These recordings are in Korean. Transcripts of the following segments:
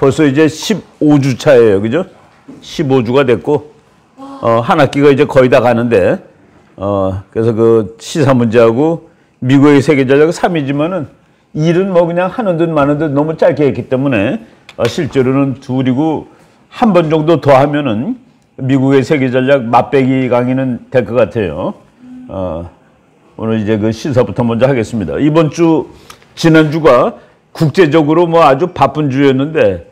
벌써 이제 15주 차예요. 그죠? 15주가 됐고, 한 학기가 이제 거의 다 가는데, 그래서 그 시사 문제하고 미국의 세계 전략 3위지만은 일은 뭐 그냥 하는 듯 마는 듯 너무 짧게 했기 때문에, 실제로는 둘이고 한 번 정도 더 하면은 미국의 세계 전략 맛배기 강의는 될 것 같아요. 오늘 이제 그 시사부터 먼저 하겠습니다. 이번 주, 지난주가 국제적으로 뭐 아주 바쁜 주였는데,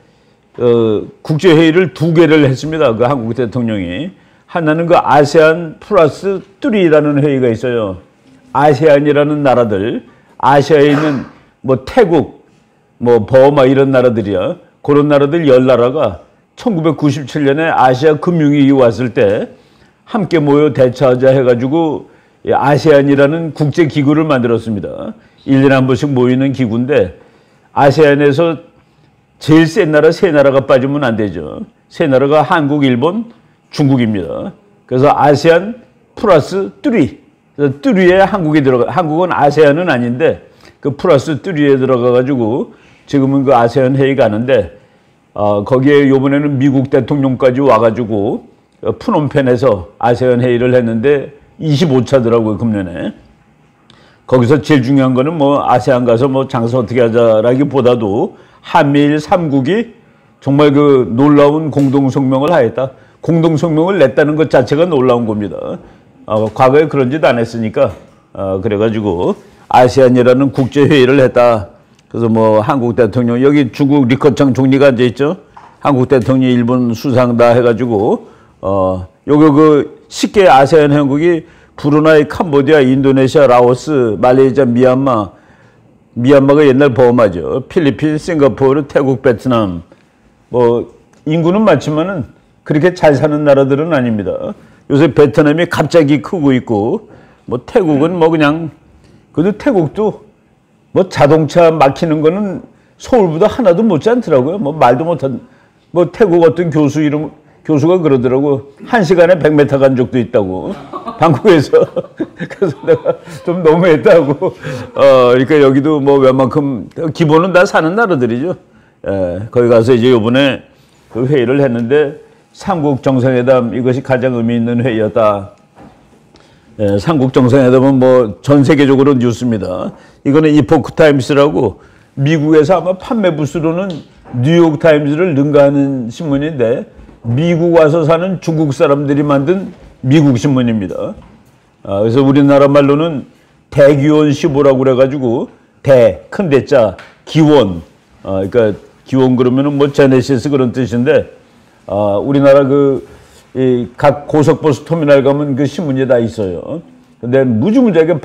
국제회의를 2개를 했습니다. 그 한국 대통령이. 하나는 그 아세안 플러스 3라는 회의가 있어요. 아세안이라는 나라들, 아시아에 있는 뭐 태국, 뭐 버마 이런 나라들이야. 그런 나라들 10나라가 1997년에 아시아 금융위기 왔을 때 함께 모여 대처하자 해가지고 아세안이라는 국제기구를 만들었습니다. 1년에 한 번씩 모이는 기구인데 아세안에서 제일 센 나라 3나라가 빠지면 안 되죠. 3나라가 한국, 일본, 중국입니다. 그래서 아세안 플러스 3. 그래서 3에 한국이 들어가, 한국은 아세안은 아닌데 그 플러스 3에 들어가가지고 지금은 그 아세안 회의 가는데 거기에 요번에는 미국 대통령까지 와가지고 푸놈펜에서 아세안 회의를 했는데 25차더라고요, 금년에. 거기서 제일 중요한 거는 뭐 아세안 가서 뭐 장사 어떻게 하자라기보다도 한미일 3국이 정말 그 놀라운 공동성명을 하였다. 공동성명을 냈다는 것 자체가 놀라운 겁니다. 과거에 그런 짓 안 했으니까, 그래가지고 아세안이라는 국제회의를 했다. 그래서 뭐 한국 대통령, 여기 중국 리커창 총리가 앉아있죠. 한국 대통령, 일본 수상 다 해가지고, 요거 그 10개 아세안 회원국이 브루나이, 캄보디아, 인도네시아, 라오스, 말레이시아, 미얀마가 옛날 버마죠. 필리핀, 싱가포르, 태국, 베트남. 뭐 인구는 많지만은 그렇게 잘 사는 나라들은 아닙니다. 요새 베트남이 갑자기 크고 있고, 뭐 태국은 뭐 그냥, 그래도 태국도 뭐 자동차 막히는 거는 서울보다 하나도 못지 않더라고요. 뭐 말도 못한, 뭐 태국 어떤 교수가 그러더라고. 1시간에 100m 간 적도 있다고. 방콕에서. 그래서 내가 좀 너무했다고. 그러니까 여기도 뭐 웬만큼, 기본은 다 사는 나라들이죠. 거기 가서 이제 요번에 그 회의를 했는데, 삼국 정상회담, 이것이 가장 의미 있는 회의였다. 삼국 정상회담은 뭐 전 세계적으로 뉴스입니다. 이거는 이포크 타임스라고 미국에서 아마 판매 부수로는 뉴욕 타임즈를 능가하는 신문인데, 미국 와서 사는 중국 사람들이 만든 미국 신문입니다. 그래서 우리나라 말로는 대기원 15라고 그래가지고 큰 대자, 기원. 그러니까 기원 그러면은 뭐 제네시스 그런 뜻인데, 우리나라 각 고속버스 터미널 가면 그 신문이 다 있어요. 근데 무지무지하게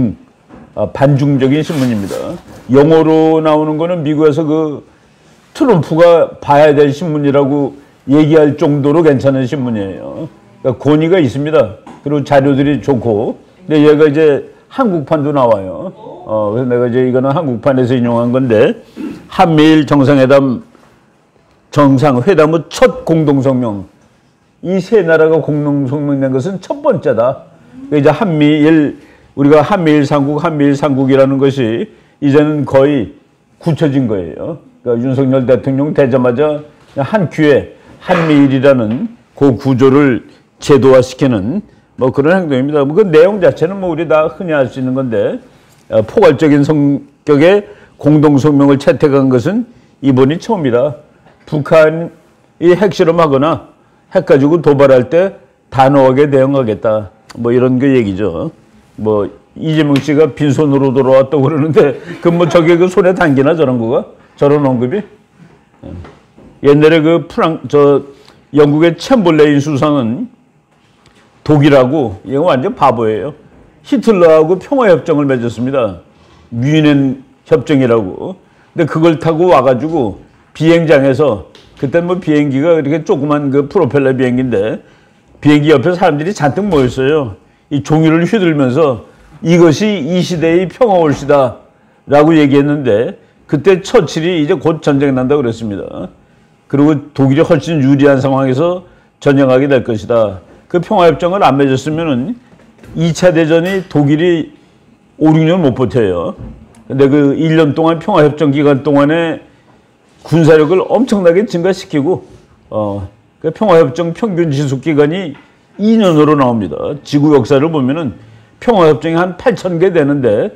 반중적인 신문입니다. 영어로 나오는 거는 미국에서 그 트럼프가 봐야 될 신문이라고 얘기할 정도로 괜찮은 신문이에요. 그러니까 권위가 있습니다. 그리고 자료들이 좋고. 근데 얘가 이제 한국판도 나와요. 그래서 내가 이제 이거는 한국판에서 인용한 건데, 한미일 정상회담의 첫 공동성명. 이 3나라가 공동성명 낸 것은 첫 번째다. 이제 우리가 한미일 삼국이라는 것이 이제는 거의 굳혀진 거예요. 그러니까 윤석열 대통령 되자마자 한 큐에 한미일이라는 그 구조를 제도화시키는 뭐 그런 행동입니다. 그 내용 자체는 뭐 우리 다 흔히 알 수 있는 건데, 포괄적인 성격의 공동성명을 채택한 것은 이번이 처음이다. 북한이 핵실험하거나 핵 가지고 도발할 때 단호하게 대응하겠다. 뭐 이런 그 얘기죠. 뭐 이재명 씨가 빈손으로 돌아왔다고 그러는데, 그 뭐 저게 그 손에 담기나 저런 거가? 저런 언급이? 옛날에 영국의 챔벌레인 수상은 독일하고, 이거 완전 바보예요. 히틀러하고 평화협정을 맺었습니다. 뮌헨 협정이라고. 근데 그걸 타고 와가지고 비행장에서, 그때 뭐 비행기가 이렇게 조그만 그 프로펠러 비행기인데, 비행기 옆에 사람들이 잔뜩 모였어요. 이 종이를 휘둘면서 이것이 이 시대의 평화 올시다 라고 얘기했는데, 그때 처칠이 이제 곧 전쟁 난다고 그랬습니다. 그리고 독일이 훨씬 유리한 상황에서 전쟁하게 될 것이다. 그 평화협정을 안 맺었으면은 2차 대전이 독일이 5, 6년 못 버텨요. 근데 그 1년 동안 평화협정 기간 동안에 군사력을 엄청나게 증가시키고 그 평화협정 평균 지속 기간이 2년으로 나옵니다. 지구 역사를 보면은 평화협정이 한 8,000개 되는데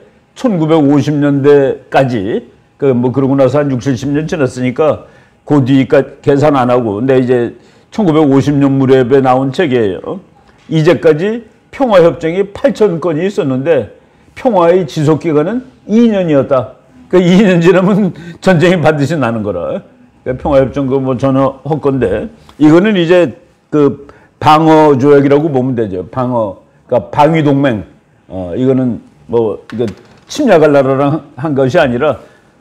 1950년대까지 그러고 나서 한 60, 70년 지났으니까 그 뒤까지 계산 안 하고 근데 이제 1950년 무렵에 나온 책이에요. 이제까지 평화협정이 8,000건이 있었는데 평화의 지속 기간은 2년이었다. 그러니까 2년 지나면 전쟁이 반드시 나는 거라. 그러니까 평화협정 뭐 전혀 헛건데 이거는 이제 그 방어 조약이라고 보면 되죠. 그러니까 방위 동맹. 이거는 뭐 이거 침략할 나라랑 한 것이 아니라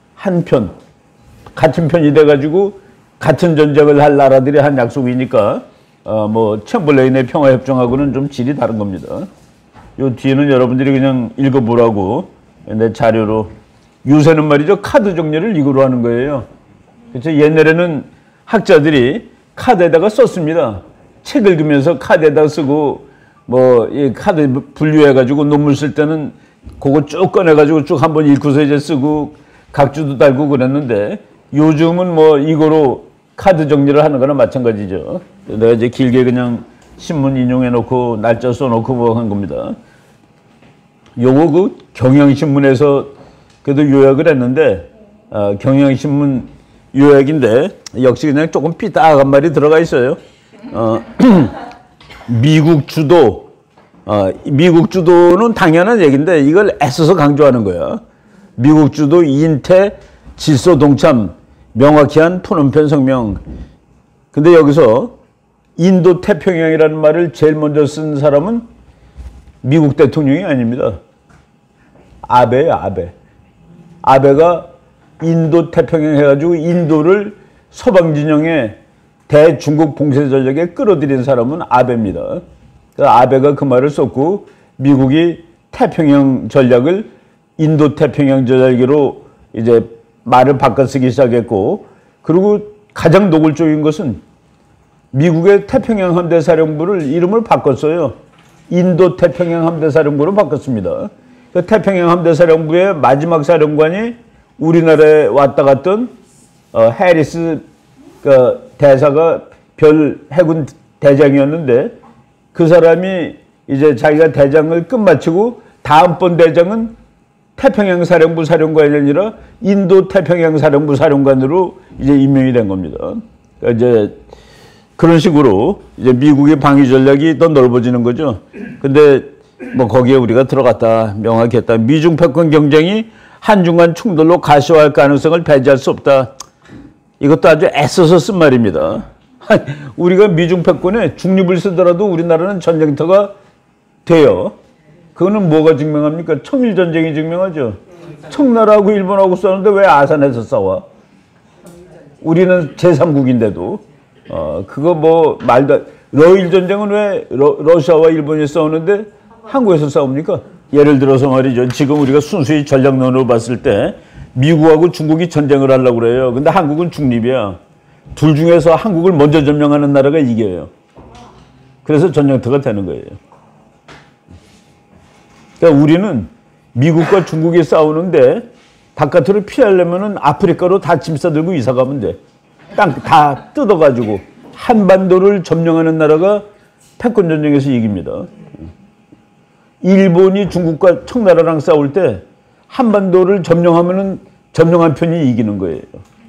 같은 편이 돼가지고 같은 전쟁을 할 나라들이 한 약속이니까 뭐 챔벌레인의 평화협정하고는 좀 질이 다른 겁니다. 요 뒤에는 여러분들이 그냥 읽어보라고 내 자료로 요새는 말이죠 카드 정리를 이거로 하는 거예요. 그렇죠? 옛날에는 학자들이 카드에다가 썼습니다. 책 읽으면서 카드에다가 쓰고 뭐 이 카드 분류해가지고 논문 쓸 때는 그거 쭉 꺼내가지고 쭉 한번 읽고서 이제 쓰고 각주도 달고 그랬는데 요즘은 뭐 이거로 카드 정리를 하는 거나 마찬가지죠. 내가 이제 길게 그냥 신문 인용해 놓고 날짜 써 놓고 뭐 한 겁니다. 요거 그 경향신문에서 그래도 요약을 했는데 경향신문 요약인데 역시 그냥 조금 삐딱한 말이 들어가 있어요. 미국 주도는 당연한 얘기인데 이걸 애써서 강조하는 거야. 미국 주도 인태 질서 동참 명확히 한 푸놈펜 성명. 근데 여기서 인도 태평양이라는 말을 제일 먼저 쓴 사람은 미국 대통령이 아닙니다. 아베예요, 아베. 아베가 인도 태평양 해가지고 인도를 서방 진영의 대중국 봉쇄 전략에 끌어들인 사람은 아베입니다. 아베가 그 말을 썼고 미국이 태평양 전략을 인도 태평양 전략으로 이제 말을 바꿔 쓰기 시작했고 그리고 가장 노골적인 것은 미국의 태평양 함대 사령부를 이름을 바꿨어요. 인도 태평양 함대 사령부로 바꿨습니다. 그 태평양 함대 사령부의 마지막 사령관이 우리나라에 왔다 갔던 해리스 대사가 별 해군 대장이었는데 그 사람이 이제 자기가 대장을 끝마치고 다음번 대장은 태평양 사령부 사령관이 아니라 인도 태평양 사령부 사령관으로 이제 임명이 된 겁니다. 그러니까 이제 그런 식으로 이제 미국의 방위 전략이 더 넓어지는 거죠. 근데 뭐 거기에 우리가 들어갔다 명확히 했다. 미중 패권 경쟁이 한중 간 충돌로 가시화할 가능성을 배제할 수 없다. 이것도 아주 애써서 쓴 말입니다. 우리가 미중 패권에 중립을 쓰더라도 우리나라는 전쟁터가 돼요. 그거는 뭐가 증명합니까? 청일전쟁이 증명하죠. 청나라하고 일본하고 싸우는데 왜 아산에서 싸워? 우리는 제3국인데도 그거 뭐 말도 러일 전쟁은 왜 러시아와 일본이 싸우는데 한국에서 싸웁니까? 예를 들어서 말이죠. 지금 우리가 순수히 전략론으로 봤을 때 미국하고 중국이 전쟁을 하려고 그래요. 근데 한국은 중립이야. 둘 중에서 한국을 먼저 점령하는 나라가 이겨요. 그래서 전쟁터가 되는 거예요. 그러니까 우리는 미국과 중국이 싸우는데 바깥으로 피하려면은 아프리카로 다 짐 싸들고 이사 가면 돼. 땅 다 뜯어가지고 한반도를 점령하는 나라가 패권 전쟁에서 이깁니다. 일본이 중국과 청나라랑 싸울 때 한반도를 점령하면은 점령한 편이 이기는 거예요.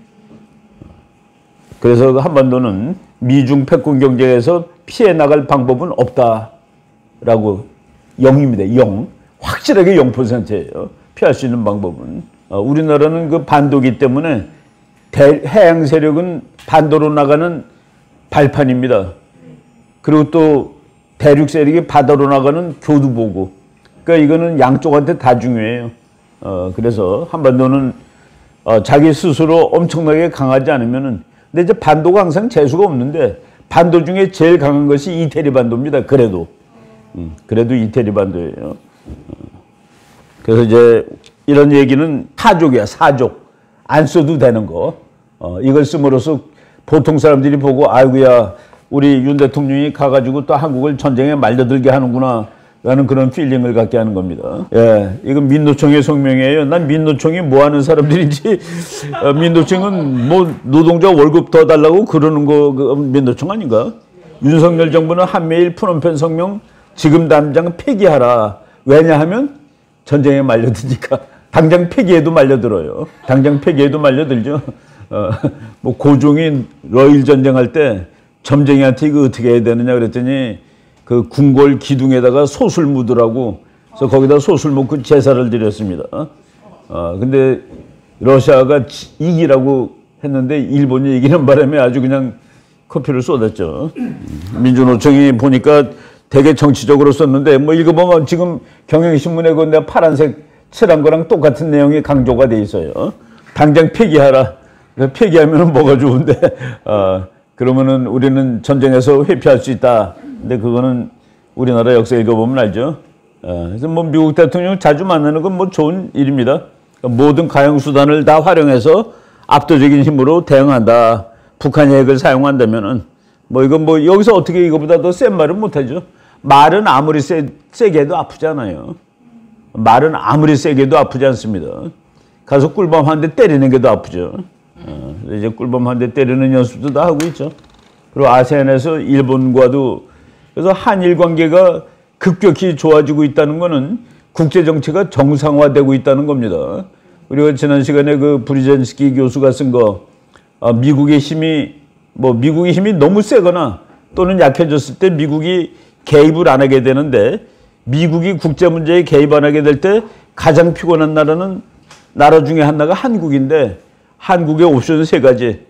그래서 한반도는 미중 패권 경쟁에서 피해 나갈 방법은 없다라고 0입니다. 0. 확실하게 0%예요. 피할 수 있는 방법은. 우리나라는 그 반도기 때문에 해양 세력은 반도로 나가는 발판입니다. 그리고 또 대륙 세력이 바다로 나가는 교두보고. 그러니까 이거는 양쪽한테 다 중요해요. 그래서 한반도는 자기 스스로 엄청나게 강하지 않으면은 근데 이제 반도가 항상 재수가 없는데 반도 중에 제일 강한 것이 이태리 반도입니다. 그래도 이태리 반도예요. 그래서 이제 이런 얘기는 사족이야. 사족. 안 써도 되는 거. 이걸 씀으로써 보통 사람들이 보고 아이고야 우리 윤 대통령이 가가지고 또 한국을 전쟁에 말려들게 하는구나. 라는 그런 필링을 갖게 하는 겁니다. 예, 이건 민노총의 성명이에요. 난 민노총이 뭐 하는 사람들인지, 민노총은 뭐 노동자 월급 더 달라고 그러는 거, 민노총 아닌가? 윤석열 정부는 한미일 푸놈펜 성명 지금 당장 폐기하라. 왜냐하면 전쟁에 말려드니까. 당장 폐기해도 말려들어요. 당장 폐기해도 말려들죠. 뭐 고종이 러일 전쟁할 때 점쟁이한테 이거 어떻게 해야 되느냐 그랬더니 그 궁궐 기둥에다가 솥을 묻으라고 그래서 거기다 솥을 묻고 제사를 드렸습니다. 근데 러시아가 이기라고 했는데 일본이 이기는 바람에 아주 그냥 커피를 쏟았죠. 민주노총이 보니까 되게 정치적으로 썼는데 뭐 읽어보면 지금 경향신문에 그 내가 파란색 칠한 거랑 똑같은 내용이 강조가 돼 있어요. 당장 폐기하라. 폐기하면 뭐가 좋은데 그러면은 우리는 전쟁에서 회피할 수 있다. 근데 그거는 우리나라 역사 읽어보면 알죠. 그래서 뭐 미국 대통령 자주 만나는 건 뭐 좋은 일입니다. 그러니까 모든 가용수단을 다 활용해서 압도적인 힘으로 대응한다. 북한이 핵을 사용한다면은 뭐 이건 뭐 여기서 어떻게 이거보다 더 센 말은 못하죠. 말은 아무리 세게 해도 아프지 않아요. 말은 아무리 세게 해도 아프지 않습니다. 가서 꿀밤 한 대 때리는 게 더 아프죠. 이제 꿀밤 한 대 때리는 연습도 다 하고 있죠. 그리고 아세안에서 일본과도 그래서 한일 관계가 급격히 좋아지고 있다는 것은 국제 정치가 정상화되고 있다는 겁니다. 우리가 지난 시간에 그 브리젠스키 교수가 쓴 거 미국의 힘이 너무 세거나 또는 약해졌을 때 미국이 개입을 안 하게 되는데 미국이 국제 문제에 개입 안 하게 될 때 가장 피곤한 나라 중에 하나가 한국인데 한국의 옵션은 세 가지.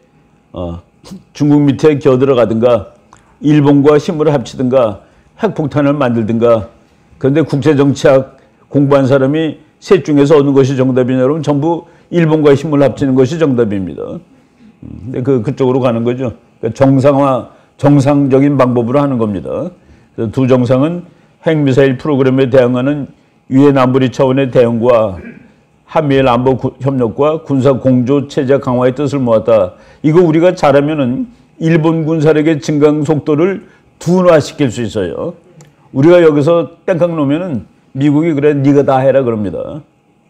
중국 밑에 겨들어가든가 일본과 힘을 합치든가 핵폭탄을 만들든가. 그런데 국제정치학 공부한 사람이 셋 중에서 어느 것이 정답이냐 그러면 전부 일본과 힘을 합치는 것이 정답입니다. 근데 그쪽으로 가는 거죠. 그러니까 정상적인 방법으로 하는 겁니다. 그래서 두 정상은 핵미사일 프로그램에 대응하는 유엔 안보리 차원의 대응과 한미일 안보 협력과 군사 공조 체제 강화의 뜻을 모았다. 이거 우리가 잘하면은 일본 군사력의 증강 속도를 둔화시킬 수 있어요. 우리가 여기서 땡깡 놓으면은 미국이 그래 네가 다 해라 그럽니다.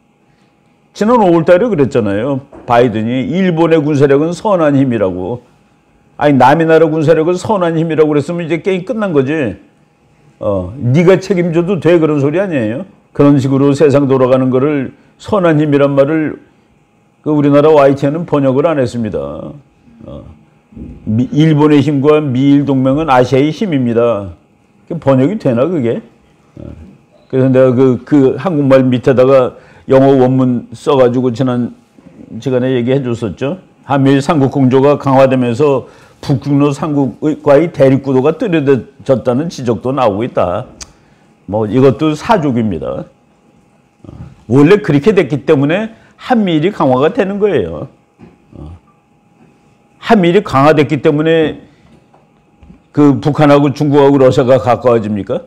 지난 5월 달에 그랬잖아요. 바이든이 일본의 군사력은 선한 힘이라고. 아니 남의 나라 군사력은 선한 힘이라고 그랬으면 이제 게임 끝난 거지. 네가 책임져도 돼 그런 소리 아니에요. 그런 식으로 세상 돌아가는 거를 선한 힘이란 말을 우리나라 YTN은 번역을 안 했습니다. 일본의 힘과 미일 동맹은 아시아의 힘입니다. 번역이 되나 그게? 그래서 내가 그 한국말 밑에다가 영어 원문 써가지고 지난 시간에 얘기해 줬었죠. 한미일 삼국 공조가 강화되면서 북중로 삼국과의 대립구도가 뚜렷해졌다는 지적도 나오고 있다. 뭐 이것도 사족입니다. 원래 그렇게 됐기 때문에 한미일이 강화가 되는 거예요. 한미일이 강화됐기 때문에 그 북한하고 중국하고 러시아가 가까워집니까?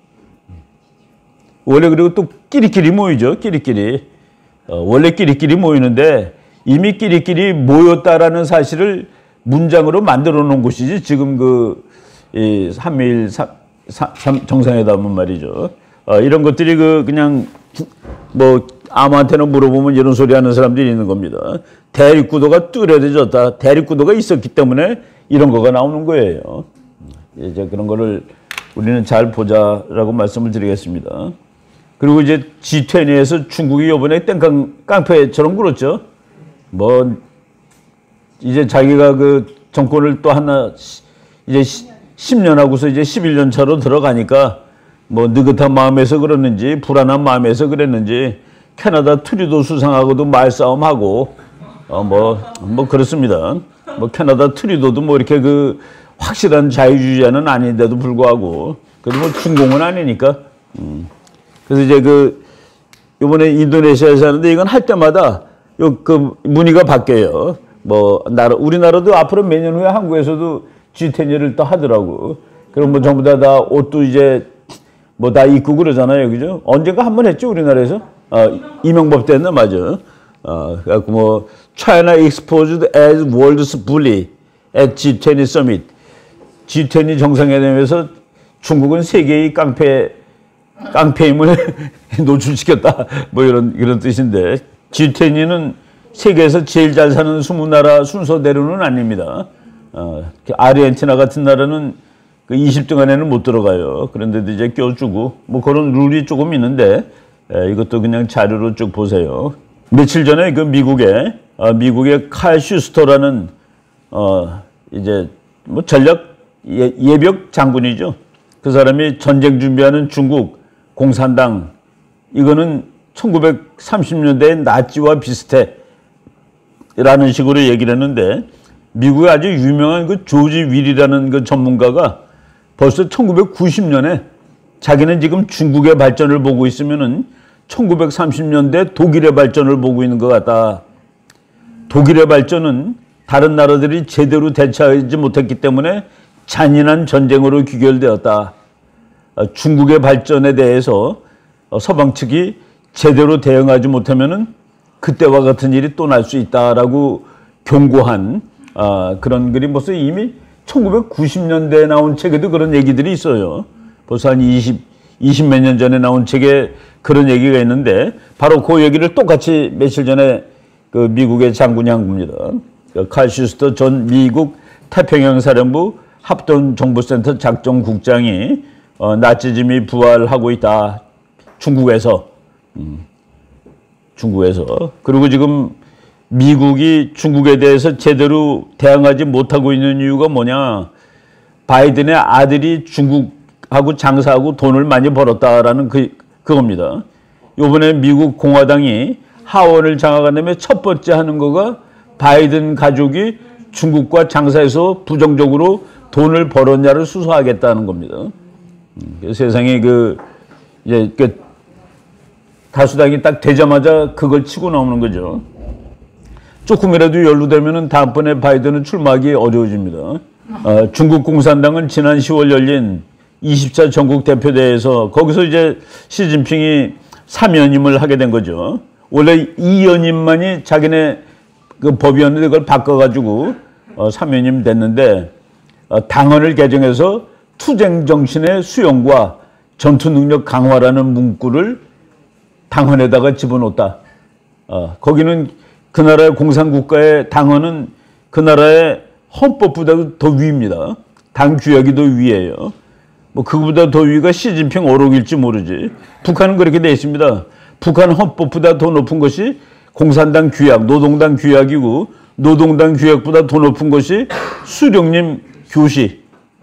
원래 그리고 또 끼리끼리 모이죠. 끼리끼리. 원래 끼리끼리 모이는데 이미 끼리끼리 모였다라는 사실을 문장으로 만들어 놓은 곳이지 지금 이 한미일 정상회담은 말이죠. 이런 것들이 그냥 뭐 아무한테나 물어보면 이런 소리 하는 사람들이 있는 겁니다. 대립구도가 뚜렷해졌다. 대립구도가 있었기 때문에 이런 거가 나오는 거예요. 이제 그런 거를 우리는 잘 보자라고 말씀을 드리겠습니다. 그리고 이제 G20에서 중국이 이번에 깡패처럼 굴었죠. 뭐 이제 자기가 그 정권을 또 하나 이제 10년 하고서 이제 11년 차로 들어가니까 뭐 느긋한 마음에서 그랬는지 불안한 마음에서 그랬는지 캐나다 트루도 수상하고도 말싸움하고 뭐 그렇습니다. 뭐 캐나다 트루도도 뭐 이렇게 확실한 자유주의자는 아닌데도 불구하고 그래도 뭐 중공은 아니니까. 그래서 이제 요번에 인도네시아에서 하는데 이건 할 때마다 문의가 바뀌어요. 뭐 우리나라도 앞으로 몇 년 후에 한국에서도 G10을 또 하더라고. 그럼 뭐 전부 다 옷도 이제 뭐 다 입고 그러잖아요, 그죠? 언젠가 한 번 했죠 우리나라에서. 이명박 때는 맞아. 그래갖고 뭐 China exposed as world's bully at G20 summit. G20 정상회담에서 중국은 세계의 깡패 깡패임을 노출시켰다. 뭐 이런 뜻인데, G20은 세계에서 제일 잘 사는 20나라 순서대로는 아닙니다. 아르헨티나 같은 나라는 그 20등 안에는 못 들어가요. 그런데도 이제 껴주고, 뭐 그런 룰이 조금 있는데, 이것도 그냥 자료로 쭉 보세요. 며칠 전에 그 미국의 칼 슈스터라는, 이제 뭐 전략 예벽 장군이죠. 그 사람이 전쟁 준비하는 중국 공산당, 이거는 1930년대의 나치와 비슷해. 라는 식으로 얘기를 했는데, 미국의 아주 유명한 그 조지 윌이라는 그 전문가가 벌써 1990년에 자기는 지금 중국의 발전을 보고 있으면은 1930년대 독일의 발전을 보고 있는 것 같다. 독일의 발전은 다른 나라들이 제대로 대처하지 못했기 때문에 잔인한 전쟁으로 귀결되었다. 중국의 발전에 대해서 서방 측이 제대로 대응하지 못하면은 그때와 같은 일이 또 날 수 있다라고 경고한 그런 글이 벌써 이미 1990년대에 나온 책에도 그런 얘기들이 있어요. 벌써 한 20몇 년 전에 나온 책에 그런 얘기가 있는데, 바로 그 얘기를 똑같이 며칠 전에 그 미국의 장군이 한 겁니다. 칼 슈스터 전 미국 태평양 사령부 합동정보센터 작전국장이 나치즘이 부활하고 있다. 중국에서. 그리고 지금 미국이 중국에 대해서 제대로 대응하지 못하고 있는 이유가 뭐냐. 바이든의 아들이 중국하고 장사하고 돈을 많이 벌었다라는 그겁니다. 이번에 미국 공화당이 하원을 장악한 다음에 첫 번째 하는 거가 바이든 가족이 중국과 장사해서 부정적으로 돈을 벌었냐를 수사하겠다는 겁니다. 세상에 이제 다수당이 딱 되자마자 그걸 치고 나오는 거죠. 조금이라도 연루되면은 다음번에 바이든은 출마하기 어려워집니다. 중국 공산당은 지난 10월 열린 20차 전국 대표대회에서 거기서 이제 시진핑이 3연임을 하게 된 거죠. 원래 2연임만이 자기네 그 법이었는데 그걸 바꿔가지고 3연임 됐는데, 당헌을 개정해서 투쟁 정신의 수용과 전투 능력 강화라는 문구를 당헌에다가 집어넣었다. 거기는 그 나라의 공산국가의 당헌은 그 나라의 헌법보다도 더 위입니다. 당 규약이 더 위에요. 뭐 그거보다 더 위가 시진핑 어록일지 모르지. 북한은 그렇게 돼 있습니다. 북한 헌법보다 더 높은 것이 공산당 규약, 노동당 규약이고, 노동당 규약보다 더 높은 것이 수령님 교시,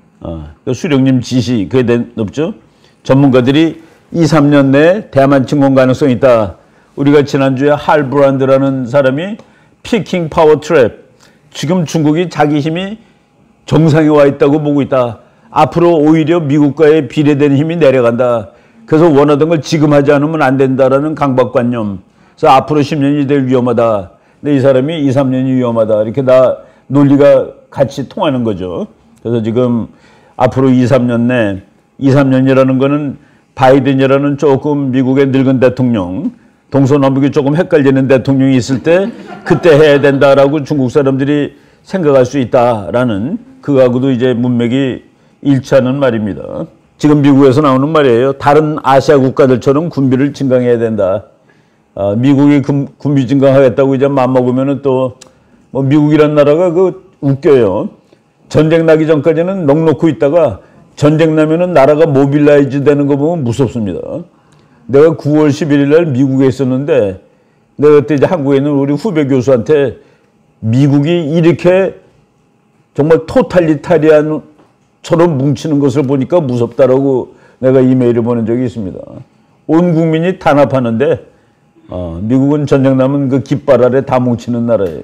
수령님 지시, 그게 더 높죠. 전문가들이 2, 3년 내에 대만 침공 가능성이 있다. 우리가 지난주에 할브란드라는 사람이 피킹 파워 트랩, 지금 중국이 자기 힘이 정상에 와 있다고 보고 있다. 앞으로 오히려 미국과의 비례되는 힘이 내려간다. 그래서 원하던 걸 지금 하지 않으면 안 된다라는 강박관념. 그래서 앞으로 10년이 될 위험하다. 근데 이 사람이 2, 3년이 위험하다. 이렇게 다 논리가 같이 통하는 거죠. 그래서 지금 앞으로 2, 3년 내, 2, 3년이라는 거는 바이든이라는 조금 미국의 늙은 대통령, 동서남북이 조금 헷갈리는 대통령이 있을 때 그때 해야 된다라고 중국 사람들이 생각할 수 있다라는, 그거하고도 이제 문맥이 일치하는 말입니다. 지금 미국에서 나오는 말이에요. 다른 아시아 국가들처럼 군비를 증강해야 된다. 미국이 군비 증강하겠다고 이제 맘먹으면은 또, 뭐 미국이란 나라가 웃겨요. 전쟁 나기 전까지는 넋놓고 있다가 전쟁 나면은 나라가 모빌라이즈 되는 거 보면 무섭습니다. 내가 9월 11일 날 미국에 있었는데, 내가 그때 이제 한국에 있는 우리 후배 교수한테 미국이 이렇게 정말 토탈리타리안처럼 뭉치는 것을 보니까 무섭다라고 내가 이메일을 보낸 적이 있습니다. 온 국민이 단합하는데, 미국은 전쟁 나면 그 깃발 아래 다 뭉치는 나라예요.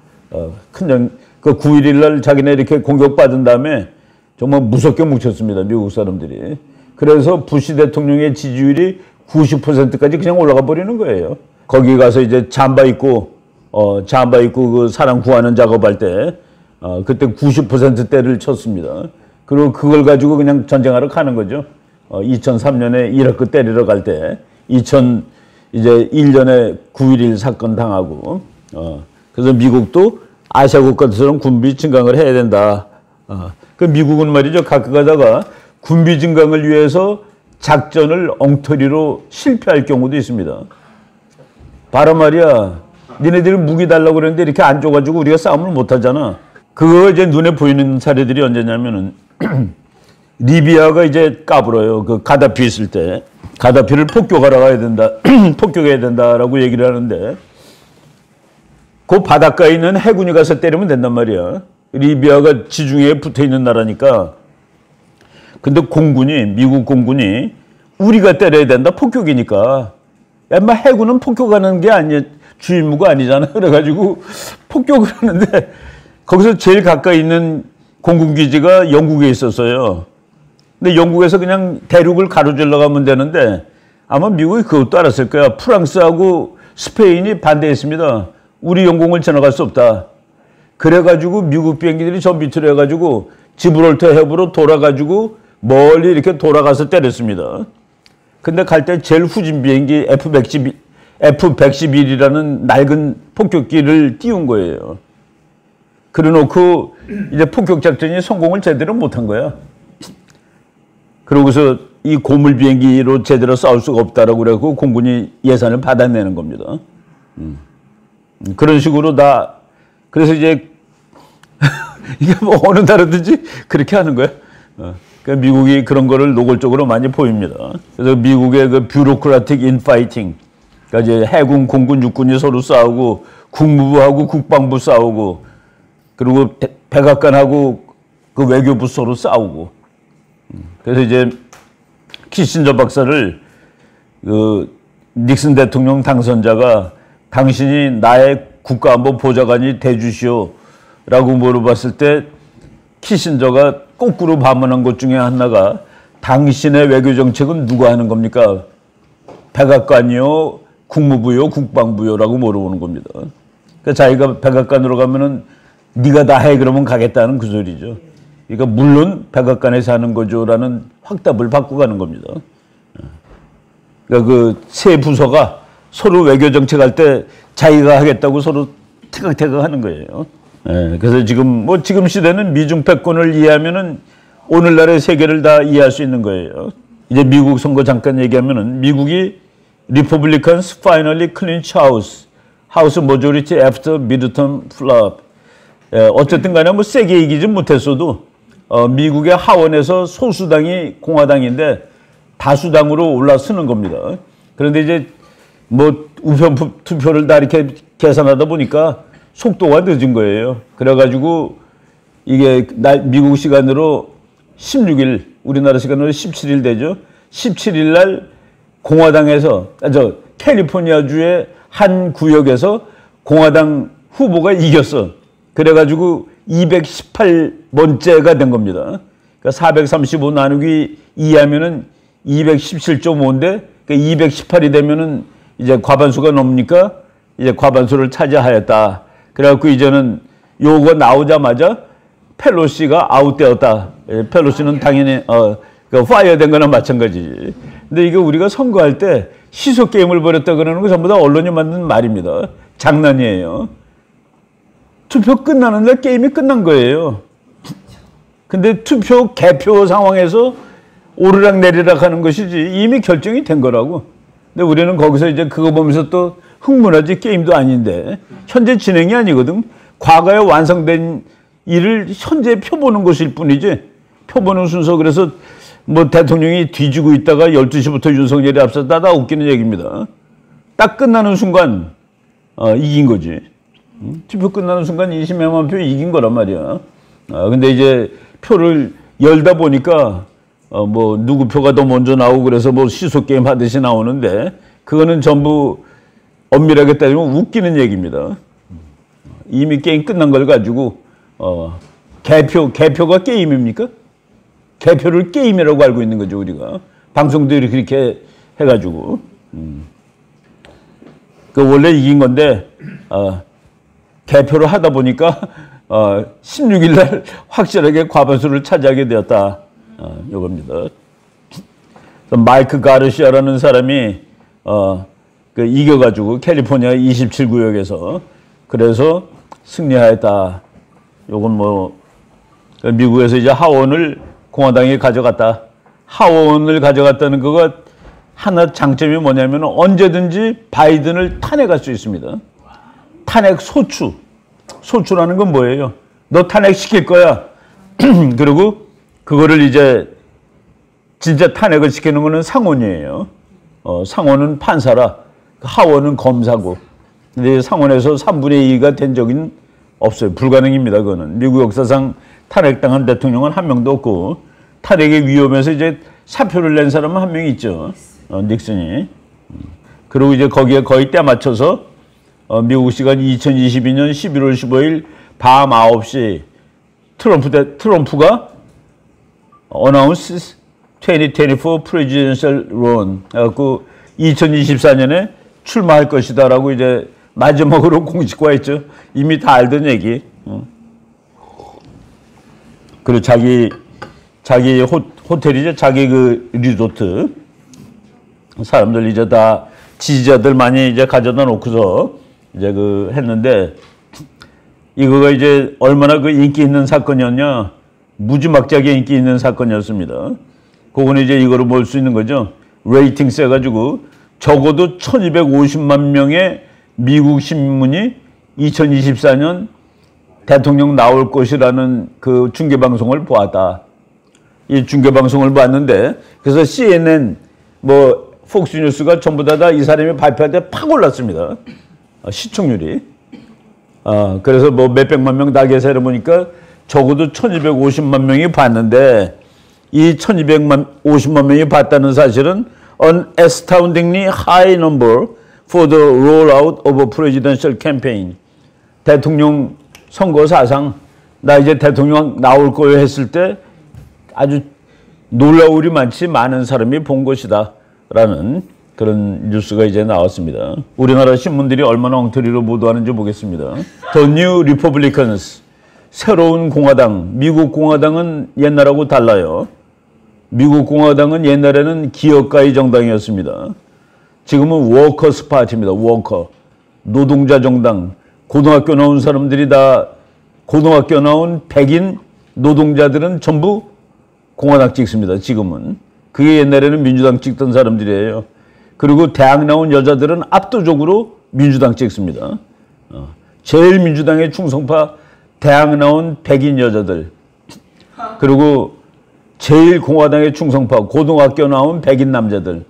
그 9.11 날 자기네 이렇게 공격받은 다음에 정말 무섭게 뭉쳤습니다. 미국 사람들이. 그래서 부시 대통령의 지지율이 90%까지 그냥 올라가 버리는 거예요. 거기 가서 이제 잠바 입고 그 사람 구하는 작업할 때, 그때 90%대를 쳤습니다. 그리고 그걸 가지고 그냥 전쟁하러 가는 거죠. 2003년에 이라크 때리러 갈 때, 이제 1년에 9.11 사건 당하고, 그래서 미국도 아시아 국가들처럼 군비 증강을 해야 된다. 그 미국은 말이죠. 가끔 가다가 군비 증강을 위해서 작전을 엉터리로 실패할 경우도 있습니다. 바로 말이야, 니네들이 무기 달라고 그랬는데 이렇게 안 줘가지고 우리가 싸움을 못 하잖아. 그거 이제 눈에 보이는 사례들이 언제냐면은 리비아가 이제 까불어요. 그 가다피 있을 때 가다피를 폭격하러 가야 된다, 폭격해야 된다라고 얘기를 하는데 그 바닷가에 있는 해군이 가서 때리면 된단 말이야. 리비아가 지중해에 붙어 있는 나라니까. 근데 공군이, 미국 공군이 우리가 때려야 된다, 폭격이니까. 야, 인마 해군은 폭격하는 게 주임무가 아니잖아. 그래가지고 폭격을 하는데 거기서 제일 가까이 있는 공군기지가 영국에 있었어요. 근데 영국에서 그냥 대륙을 가로질러 가면 되는데 아마 미국이 그것도 알았을 거야. 프랑스하고 스페인이 반대했습니다. 우리 영공을 지나갈 수 없다. 그래가지고 미국 비행기들이 저 밑으로 해가지고 지브롤터 해협으로 돌아가지고 멀리 이렇게 돌아가서 때렸습니다. 근데 갈 때 제일 후진 비행기 F-111이라는 낡은 폭격기를 띄운 거예요. 그래 놓고 이제 폭격 작전이 성공을 제대로 못한 거야. 그러고서 이 고물 비행기로 제대로 싸울 수가 없다라고 그래갖고 공군이 예산을 받아내는 겁니다. 그런 식으로 그래서 이제 이게 뭐 어느 나라든지 그렇게 하는 거야. 그러니까 미국이 그런 거를 노골적으로 많이 보입니다. 그래서 미국의 그 뷰로크라틱 인파이팅, 그러니까 이제 해군, 공군, 육군이 서로 싸우고 국무부하고 국방부 싸우고 그리고 백악관하고 그 외교부 서로 싸우고. 그래서 이제 키신저 박사를 그 닉슨 대통령 당선자가 당신이 나의 국가안보 보좌관이 돼주시오라고 물어봤을 때 키신저가 거꾸로 반문한 것 중에 하나가 당신의 외교 정책은 누가 하는 겁니까? 백악관이요, 국무부요, 국방부요라고 물어보는 겁니다. 그러니까 자기가 백악관으로 가면은 네가 다 해 그러면 가겠다는 그 소리죠. 그러니까 물론 백악관에서 하는 거죠라는 확답을 받고 가는 겁니다. 그러니까 그 세 부서가 서로 외교 정책할 때 자기가 하겠다고 서로 태각태각 하는 거예요. 그래서 지금 시대는 미중 패권을 이해하면은 오늘날의 세계를 다 이해할 수 있는 거예요. 이제 미국 선거 잠깐 얘기하면은 미국이 Republicans finally clinch House majority after midterm flop. 어쨌든 간에 뭐 세게 이기지 못했어도 미국의 하원에서 소수당이 공화당인데 다수당으로 올라서는 겁니다. 그런데 이제 뭐 우편 투표를 다 이렇게 계산하다 보니까 속도가 늦은 거예요. 그래가지고 이게 미국 시간으로 16일, 우리나라 시간으로 17일 되죠. 17일 날 공화당에서, 캘리포니아주의 한 구역에서 공화당 후보가 이겼어. 그래가지고 218번째가 된 겁니다. 그러니까 435 나누기 2 하면은 217.5인데, 그러니까 218이 되면은 이제 과반수가 넘으니까 이제 과반수를 차지하였다. 그래갖고 이제는 요거 나오자마자 펠로시가 아웃되었다. 펠로시는 당연히 파이어 된 거나 마찬가지지. 근데 이게 우리가 선거할 때 시소 게임을 벌였다 그러는 거 전부 다 언론이 만든 말입니다. 장난이에요. 투표 끝나는 날 게임이 끝난 거예요. 근데 투표 개표 상황에서 오르락 내리락 하는 것이지 이미 결정이 된 거라고. 근데 우리는 거기서 이제 그거 보면서 또 흥분하지. 게임도 아닌데 현재 진행이 아니거든. 과거에 완성된 일을 현재 펴보는 것일 뿐이지. 펴보는 순서. 그래서 뭐 대통령이 뒤지고 있다가 12시부터 윤석열이 앞서다 다 웃기는 얘기입니다. 딱 끝나는 순간 이긴 거지. 투표 끝나는 순간 20몇만 표 이긴 거란 말이야. 근데 이제 표를 열다 보니까 뭐 누구 표가 더 먼저 나오고 그래서 뭐 시소 게임 하듯이 나오는데 그거는 전부 엄밀하게 따지면 웃기는 얘기입니다. 이미 게임 끝난 걸 가지고 개표가 게임입니까? 개표를 게임이라고 알고 있는 거죠, 우리가. 방송들이 그렇게 해가지고. 그 원래 이긴 건데 개표를 하다 보니까 16일 날 확실하게 과반수를 차지하게 되었다. 요겁니다. 마이크 가르시아라는 사람이 그 이겨가지고 캘리포니아 27구역에서 그래서 승리하였다. 요건 뭐 미국에서 이제 하원을 공화당이 가져갔다. 하원을 가져갔다는 거가 하나 장점이 뭐냐면 언제든지 바이든을 탄핵할 수 있습니다. 탄핵 소추. 소추라는 건 뭐예요? 너 탄핵시킬 거야. 그리고 그거를 이제 진짜 탄핵을 시키는 거는 상원이에요. 상원은 판사라. 하원은 검사고. 근데 상원에서 3분의 2가 된 적은 없어요. 불가능입니다. 그거는. 미국 역사상 탄핵당한 대통령은 한 명도 없고 탄핵의 위험에서 이제 사표를 낸 사람은 한 명 있죠. 닉슨이. 그리고 이제 거기에 거의 때 맞춰서 미국 시간 2022년 11월 15일 밤 9시 트럼프가 announce 2024 presidential run 해갖고 2024년에 출마할 것이다라고 이제 마지막으로 공식화했죠. 이미 다 알던 얘기. 그리고 자기 호텔이죠. 자기 그 리조트. 사람들 이제 다 지지자들 많이 이제 가져다 놓고서 이제 그 했는데 이거가 이제 얼마나 그 인기 있는 사건이었냐. 무지막지하게 인기 있는 사건이었습니다. 그거는 이제 이거로 볼 수 있는 거죠. 레이팅 세가지고 적어도 1250만 명의 미국 신문이 2024년 대통령 나올 것이라는 그 중계방송을 보았다. 이 중계방송을 봤는데 그래서 CNN 뭐 폭스뉴스가 전부 다 이 사람이 발표할 때 팍 올랐습니다. 시청률이. 그래서 뭐 몇백만 명 다 계세요 보니까 적어도 1250만 명이 봤는데 이 1250만 명이 봤다는 사실은 an astoundingly high number for the rollout of a presidential campaign. 대통령 선거 사상 나 이제 대통령 나올 거예요 했을 때 아주 놀라울이 많지 많은 사람이 본 것이다 라는 그런 뉴스가 이제 나왔습니다. 우리나라 신문들이 얼마나 엉터리로 보도하는지 보겠습니다. The New Republicans, 새로운 공화당. 미국 공화당은 옛날하고 달라요. 미국 공화당은 옛날에는 기업가의 정당이었습니다. 지금은 워커스 파티입니다. 워커. 노동자 정당. 고등학교 나온 사람들이 다 고등학교 나온 백인 노동자들은 전부 공화당 찍습니다. 지금은. 그게 옛날에는 민주당 찍던 사람들이에요. 그리고 대학 나온 여자들은 압도적으로 민주당 찍습니다. 제일 민주당의 충성파 대학 나온 백인 여자들. 그리고 제일 공화당의 충성파 고등학교 나온 백인 남자들.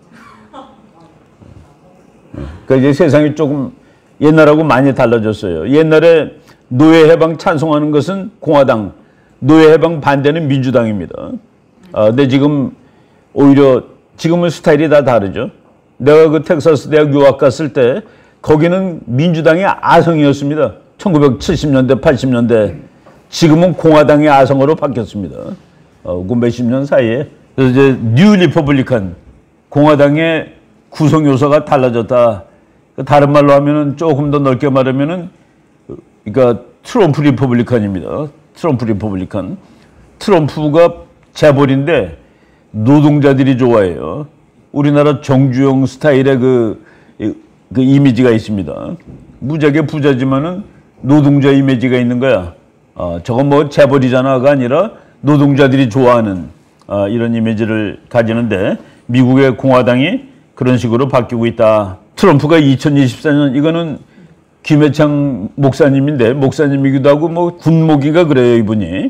그러니까 이제 세상이 조금 옛날하고 많이 달라졌어요. 옛날에 노예 해방 찬송하는 것은 공화당, 노예 해방 반대는 민주당입니다. 근데 지금 오히려 지금은 스타일이 다 다르죠. 내가 그 텍사스 대학 유학 갔을 때 거기는 민주당의 아성이었습니다. 1970년대, 80년대. 지금은 공화당의 아성으로 바뀌었습니다. 그 몇십 년 사이에. 그래서 이제 뉴 리퍼블리칸, 공화당의 구성 요소가 달라졌다. 다른 말로 하면은 조금 더 넓게 말하면은 그러니까 트럼프 리퍼블리칸입니다. 트럼프 리퍼블리칸. 트럼프가 재벌인데 노동자들이 좋아해요. 우리나라 정주영 스타일의 그 이미지가 있습니다. 무지하게 부자지만은 노동자 이미지가 있는 거야. 저건 뭐 재벌이잖아가 아니라 노동자들이 좋아하는 이런 이미지를 가지는데 미국의 공화당이 그런 식으로 바뀌고 있다. 트럼프가 2024년 이거는 김해창 목사님인데 목사님이기도 하고 뭐 군목이가 그래요 이분이.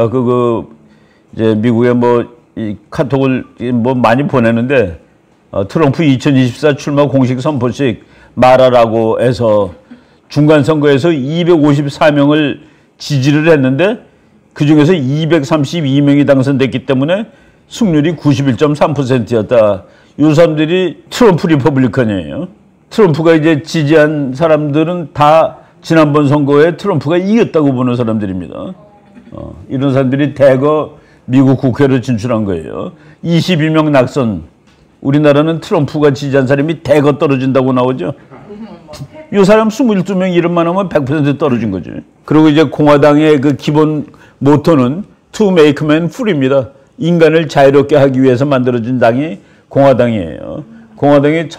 이제 미국에 뭐 이 카톡을 뭐 많이 보내는데 트럼프 2024 출마 공식 선포식 말하라고 해서 중간 선거에서 254명을 지지를 했는데 그 중에서 232명이 당선됐기 때문에 승률이 91.3%였다. 이 사람들이 트럼프 리퍼블리칸이에요. 트럼프가 이제 지지한 사람들은 다 지난번 선거에 트럼프가 이겼다고 보는 사람들입니다. 이런 사람들이 대거 미국 국회로 진출한 거예요. 22명 낙선. 우리나라는 트럼프가 지지한 사람이 대거 떨어진다고 나오죠. 이 사람 22명 이름만 하면 100% 떨어진 거죠. 그리고 이제 공화당의 그 기본 모토는 To make man free입니다. 인간을 자유롭게 하기 위해서 만들어진 당이 공화당이에요. 공화당의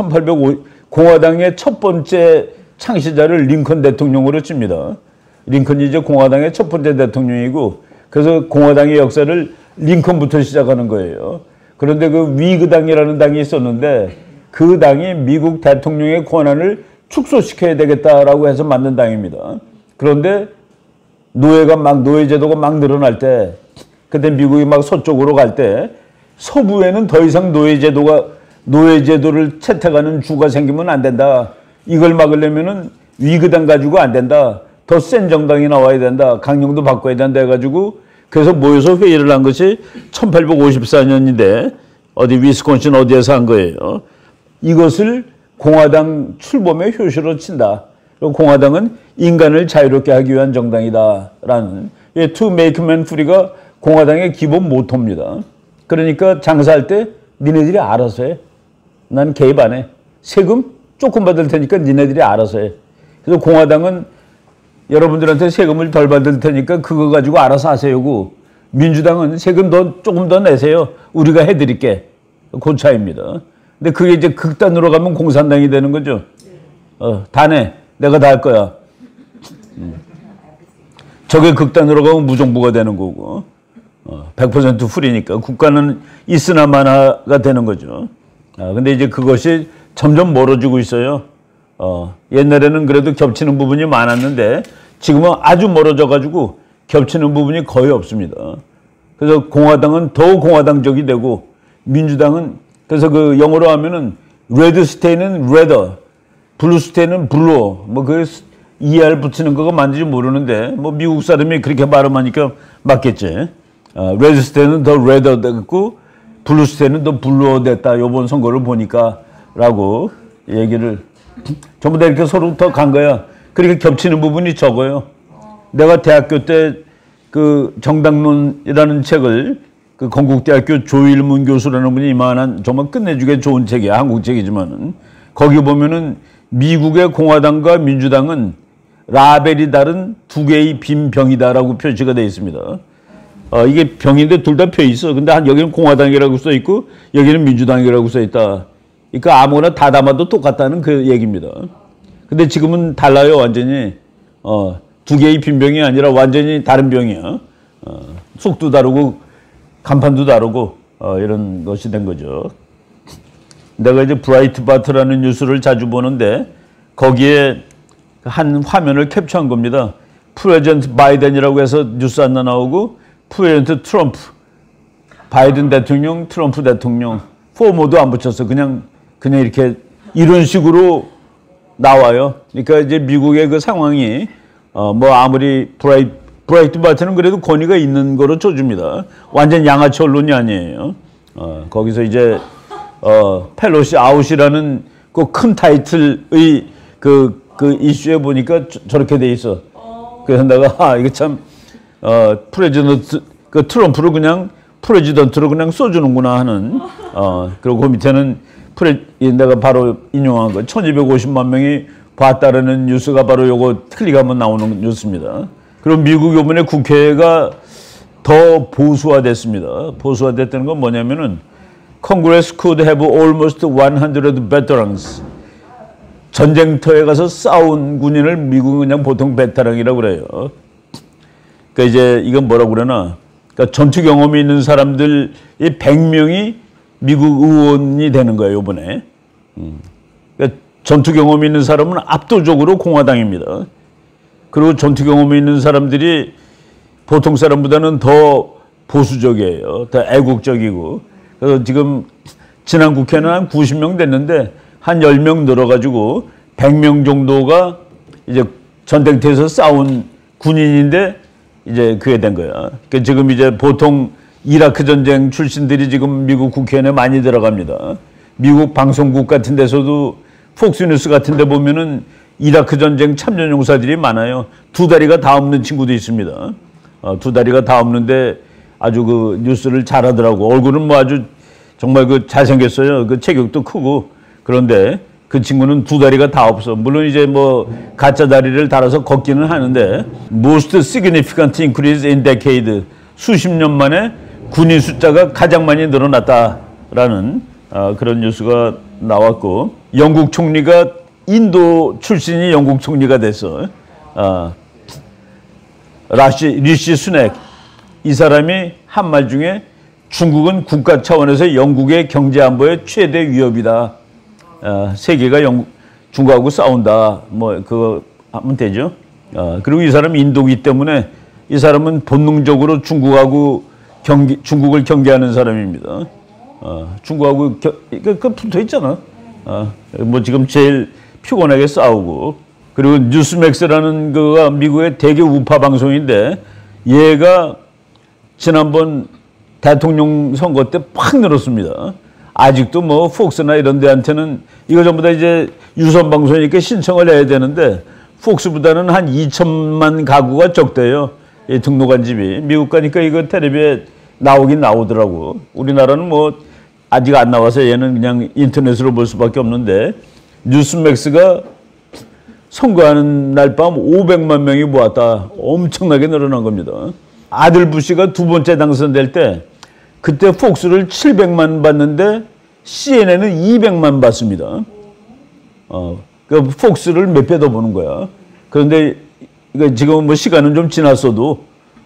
첫 번째 창시자를 링컨 대통령으로 칩니다. 링컨이 이제 공화당의 첫 번째 대통령이고 그래서 공화당의 역사를 링컨부터 시작하는 거예요. 그런데 그 위그당이라는 당이 있었는데 그 당이 미국 대통령의 권한을 축소시켜야 되겠다라고 해서 만든 당입니다. 그런데 노예제도가 막 늘어날 때, 그때 미국이 막 서쪽으로 갈 때 서부에는 더 이상 노예제도를 채택하는 주가 생기면 안 된다. 이걸 막으려면은 위그당 가지고 안 된다. 더 센 정당이 나와야 된다. 강령도 바꿔야 된다 해가지고 그래서 모여서 회의를 한 것이 1854년인데 어디 위스콘신 어디에서 한 거예요. 이것을 공화당 출범의 효시로 친다. 그리고 공화당은 인간을 자유롭게 하기 위한 정당이다라는 To make man free가 공화당의 기본 모토입니다. 그러니까 장사할 때 니네들이 알아서 해. 난 개입 안 해. 세금 조금 받을 테니까 니네들이 알아서 해. 그래서 공화당은 여러분들한테 세금을 덜 받을 테니까 그거 가지고 알아서 하세요고, 민주당은 세금 조금 더 내세요. 우리가 해드릴게. 그 차이입니다. 근데 그게 이제 극단으로 가면 공산당이 되는 거죠. 다 내. 내가 다 할 거야. 저게 극단으로 가면 무정부가 되는 거고, 100% 풀이니까 국가는 있으나 마나가 되는 거죠. 근데 이제 그것이 점점 멀어지고 있어요. 옛날에는 그래도 겹치는 부분이 많았는데 지금은 아주 멀어져가지고 겹치는 부분이 거의 없습니다. 그래서 공화당은 더 공화당적이 되고, 민주당은 그래서 그 영어로 하면은 레드 스테이는 레더, 블루 스테이는 블루, 뭐 그 ER 붙이는 거가 맞는지 모르는데 뭐 미국 사람이 그렇게 발음하니까 맞겠지. 레드 스테이는 더 레더 됐고 블루 스테이는 더 블루어 됐다. 요번 선거를 보니까라고 얘기를 전부 다 이렇게 서로 더 간 거야. 그렇게 겹치는 부분이 적어요. 내가 대학교 때 그 정당론이라는 책을 그 건국대학교 조일문 교수라는 분이 이만한 정말 끝내주게 좋은 책이야. 한국 책이지만은 거기 보면은 미국의 공화당과 민주당은 라벨이 다른 두 개의 빈 병이다라고 표시가 되어 있습니다. 이게 병인데 둘 다 펴 있어. 근데 여기는 공화당이라고 써 있고 여기는 민주당이라고 써 있다. 그러니까 아무거나 다 담아도 똑같다는 그 얘기입니다. 근데 지금은 달라요, 완전히. 두 개의 빈 병이 아니라 완전히 다른 병이야. 속도 다르고 간판도 다르고 이런 것이 된 거죠. 내가 이제 브라이트바트라는 뉴스를 자주 보는데 거기에 한 화면을 캡처한 겁니다. 프레젠트 바이든이라고 해서 뉴스 하나 나오고 프레젠트 트럼프, 바이든 대통령, 트럼프 대통령, 포모도 안 붙였어. 그냥 이렇게 이런 식으로 나와요. 그러니까 이제 미국의 그 상황이 뭐 아무리 브라이트바트는 그래도 권위가 있는 거로 쳐줍니다. 완전 양아치 언론이 아니에요. 거기서 이제 펠로시 아웃이라는 그 큰 타이틀의 그 이슈에 보니까 저렇게 돼 있어. 그래서 내가 이게 참 프레지던트 그 트럼프를 그냥 프레지던트로 그냥 써주는구나 하는. 그리고 그 밑에는 내가 바로 인용한 거 1250만 명이 봤다라는 뉴스가 바로 요거 클릭하면 나오는 뉴스입니다. 그럼 미국 이번에 국회가 더 보수화됐습니다. 보수화됐다는 건 뭐냐면은 Congress could have almost 100 veterans. 전쟁터에 가서 싸운 군인을 미국은 그냥 보통 베테랑이라고 그래요. 그러니까 이제 이건 뭐라고 그러나? 그러니까 전투 경험이 있는 사람들이 100명이 미국 의원이 되는 거예요, 이번에. 그러니까 전투 경험이 있는 사람은 압도적으로 공화당입니다. 그리고 전투 경험이 있는 사람들이 보통 사람보다는 더 보수적이에요. 더 애국적이고. 그래서 지금 지난 국회는 한 90명 됐는데 한 10명 늘어가지고 100명 정도가 이제 전쟁터에서 싸운 군인인데 이제 그게 된 거야. 그러니까 지금 이제 보통 이라크 전쟁 출신들이 지금 미국 국회에 많이 들어갑니다. 미국 방송국 같은 데서도 폭스뉴스 같은 데 보면은 이라크 전쟁 참전용사들이 많아요. 두 다리가 다 없는 친구도 있습니다. 두 다리가 다 없는데 아주 그 뉴스를 잘하더라고. 얼굴은 뭐 아주 정말 그 잘생겼어요. 그 체격도 크고. 그런데 그 친구는 두 다리가 다 없어. 물론 이제 뭐 가짜 다리를 달아서 걷기는 하는데 most significant increase in decade. 수십 년 만에 군인 숫자가 가장 많이 늘어났다라는 그런 뉴스가 나왔고, 영국 총리가 인도 출신이 영국 총리가 됐어. 리시 수넥. 이 사람이 한 말 중에 중국은 국가 차원에서 영국의 경제 안보의 최대 위협이다. 세계가 중국하고 싸운다. 뭐 그거 하면 되죠. 그리고 이 사람 인도기 때문에 이 사람은 본능적으로 중국을 경계하는 사람입니다. 중국하고 그 붙어 있잖아. 뭐 지금 제일 피곤하게 싸우고. 그리고 뉴스맥스라는 그가 미국의 대개 우파 방송인데 얘가 지난번 대통령 선거 때 팍 늘었습니다. 아직도 뭐 폭스나 이런 데한테는 이거 전부 다 이제 유선 방송이니까 신청을 해야 되는데 폭스보다는 한 2천만 가구가 적대요. 등록한 집이. 미국 가니까 이거 텔레비에 나오긴 나오더라고. 우리나라는 뭐 아직 안 나와서 얘는 그냥 인터넷으로 볼 수밖에 없는데 뉴스맥스가 선거하는 날 밤 500만 명이 모았다. 엄청나게 늘어난 겁니다. 아들 부시가 두 번째 당선될 때 그때 폭스를 700만 봤는데 CNN은 200만 봤습니다. 그 폭스를 몇 배 더 보는 거야. 그런데 이거 지금 뭐 시간은 좀 지났어도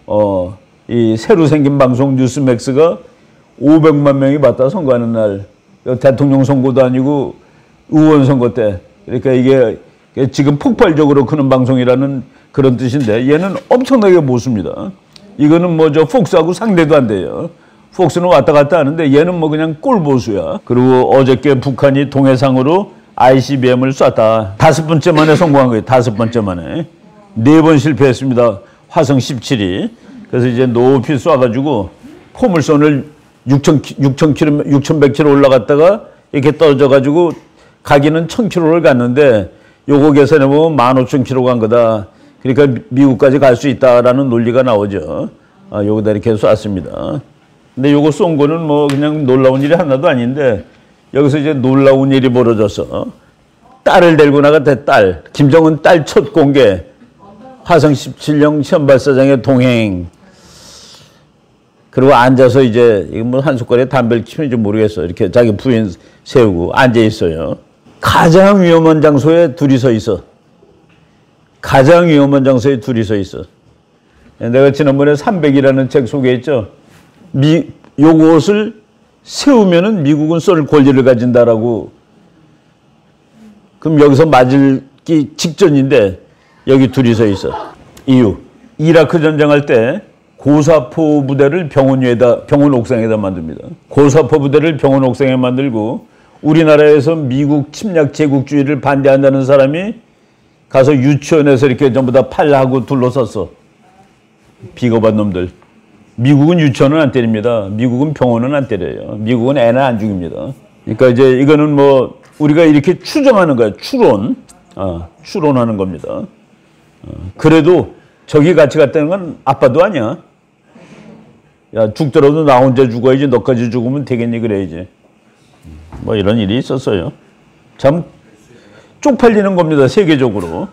이 새로 생긴 방송 뉴스맥스가 500만 명이 봤다. 선거하는 날. 대통령 선거도 아니고 의원 선거 때. 그러니까 이게 지금 폭발적으로 크는 방송이라는 그런 뜻인데 얘는 엄청나게 모습니다. 이거는 뭐 저 폭스하고 상대도 안 돼요. 폭스는 왔다 갔다 하는데 얘는 뭐 그냥 꼴보수야. 그리고 어저께 북한이 동해상으로 ICBM을 쐈다. 5번째 만에 성공한 거예요. 5번째 만에. 4번 실패했습니다. 화성 17이. 그래서 이제 높이 쏴가지고 포물선을 6,100km 올라갔다가 이렇게 떨어져가지고 가기는 1,000km를 갔는데 요거 계산해보면 15,000km 간 거다. 그러니까 미국까지 갈 수 있다라는 논리가 나오죠. 요거다 이렇게 쐈습니다. 근데 요거 쏜 거는 뭐 그냥 놀라운 일이 하나도 아닌데 여기서 이제 놀라운 일이 벌어졌어. 딸을 데리고 나갔대, 딸. 김정은 딸 첫 공개. 화성 17형 시험발사장의 동행. 그리고 앉아서 이제, 이거 뭐 한 숟가락에 담배를 치는지 모르겠어. 이렇게 자기 부인 세우고 앉아있어요. 가장 위험한 장소에 둘이 서 있어. 가장 위험한 장소에 둘이 서 있어. 내가 지난번에 300이라는 책 소개했죠. 요것을 세우면은 미국은 쏠 권리를 가진다라고. 그럼 여기서 맞을기 직전인데 여기 둘이 서 있어. 이유. 이라크 전쟁할 때 고사포 부대를 병원 옥상에다 만듭니다. 고사포 부대를 병원 옥상에 만들고 우리나라에서 미국 침략 제국주의를 반대한다는 사람이 가서 유치원에서 이렇게 전부 다 팔하고 둘러섰어. 비겁한 놈들. 미국은 유치원은 안 때립니다. 미국은 병원은 안 때려요. 미국은 애는 안 죽입니다. 그러니까 이제 이거는 뭐 우리가 이렇게 추정하는 거야. 추론하는 겁니다. 그래도 저기 같이 갔다는 건 아빠도 아니야. 야, 죽더라도 나 혼자 죽어야지 너까지 죽으면 되겠니 그래야지. 뭐 이런 일이 있었어요. 참 쪽팔리는 겁니다. 세계적으로.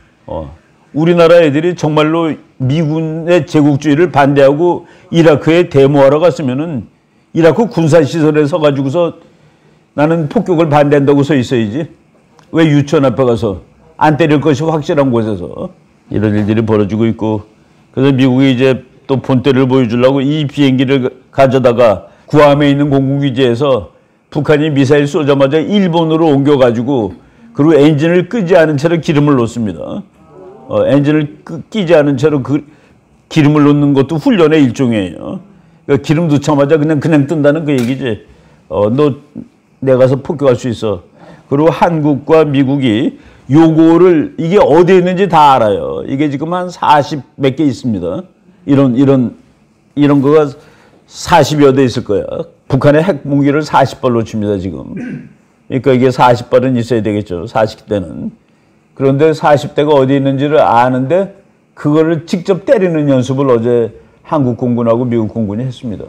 우리나라 애들이 정말로 미군의 제국주의를 반대하고 이라크에 데모하러 갔으면은 이라크 군사시설에 서가지고서 나는 폭격을 반대한다고 서 있어야지. 왜 유치원 앞에 가서 안 때릴 것이 확실한 곳에서 이런 일들이 벌어지고 있고. 그래서 미국이 이제 또 본때를 보여주려고 이 비행기를 가져다가 구암에 있는 공군기지에서 북한이 미사일 쏘자마자 일본으로 옮겨가지고 그리고 엔진을 끄지 않은 채로 기름을 넣습니다. 엔진을 끼지 않은 채로 그 기름을 넣는 것도 훈련의 일종이에요. 그러니까 기름 넣자마자 그냥 뜬다는 그 얘기지. 너 내가 가서 폭격할 수 있어. 그리고 한국과 미국이 요거를 이게 어디에 있는지 다 알아요. 이게 지금 한 40 몇 개 있습니다. 이런 거가 40여 대 있을 거야. 북한의 핵무기를 40발로 칩니다, 지금. 그러니까 이게 40발은 있어야 되겠죠. 40대는. 그런데 40대가 어디 있는지를 아는데 그거를 직접 때리는 연습을 어제 한국 공군하고 미국 공군이 했습니다.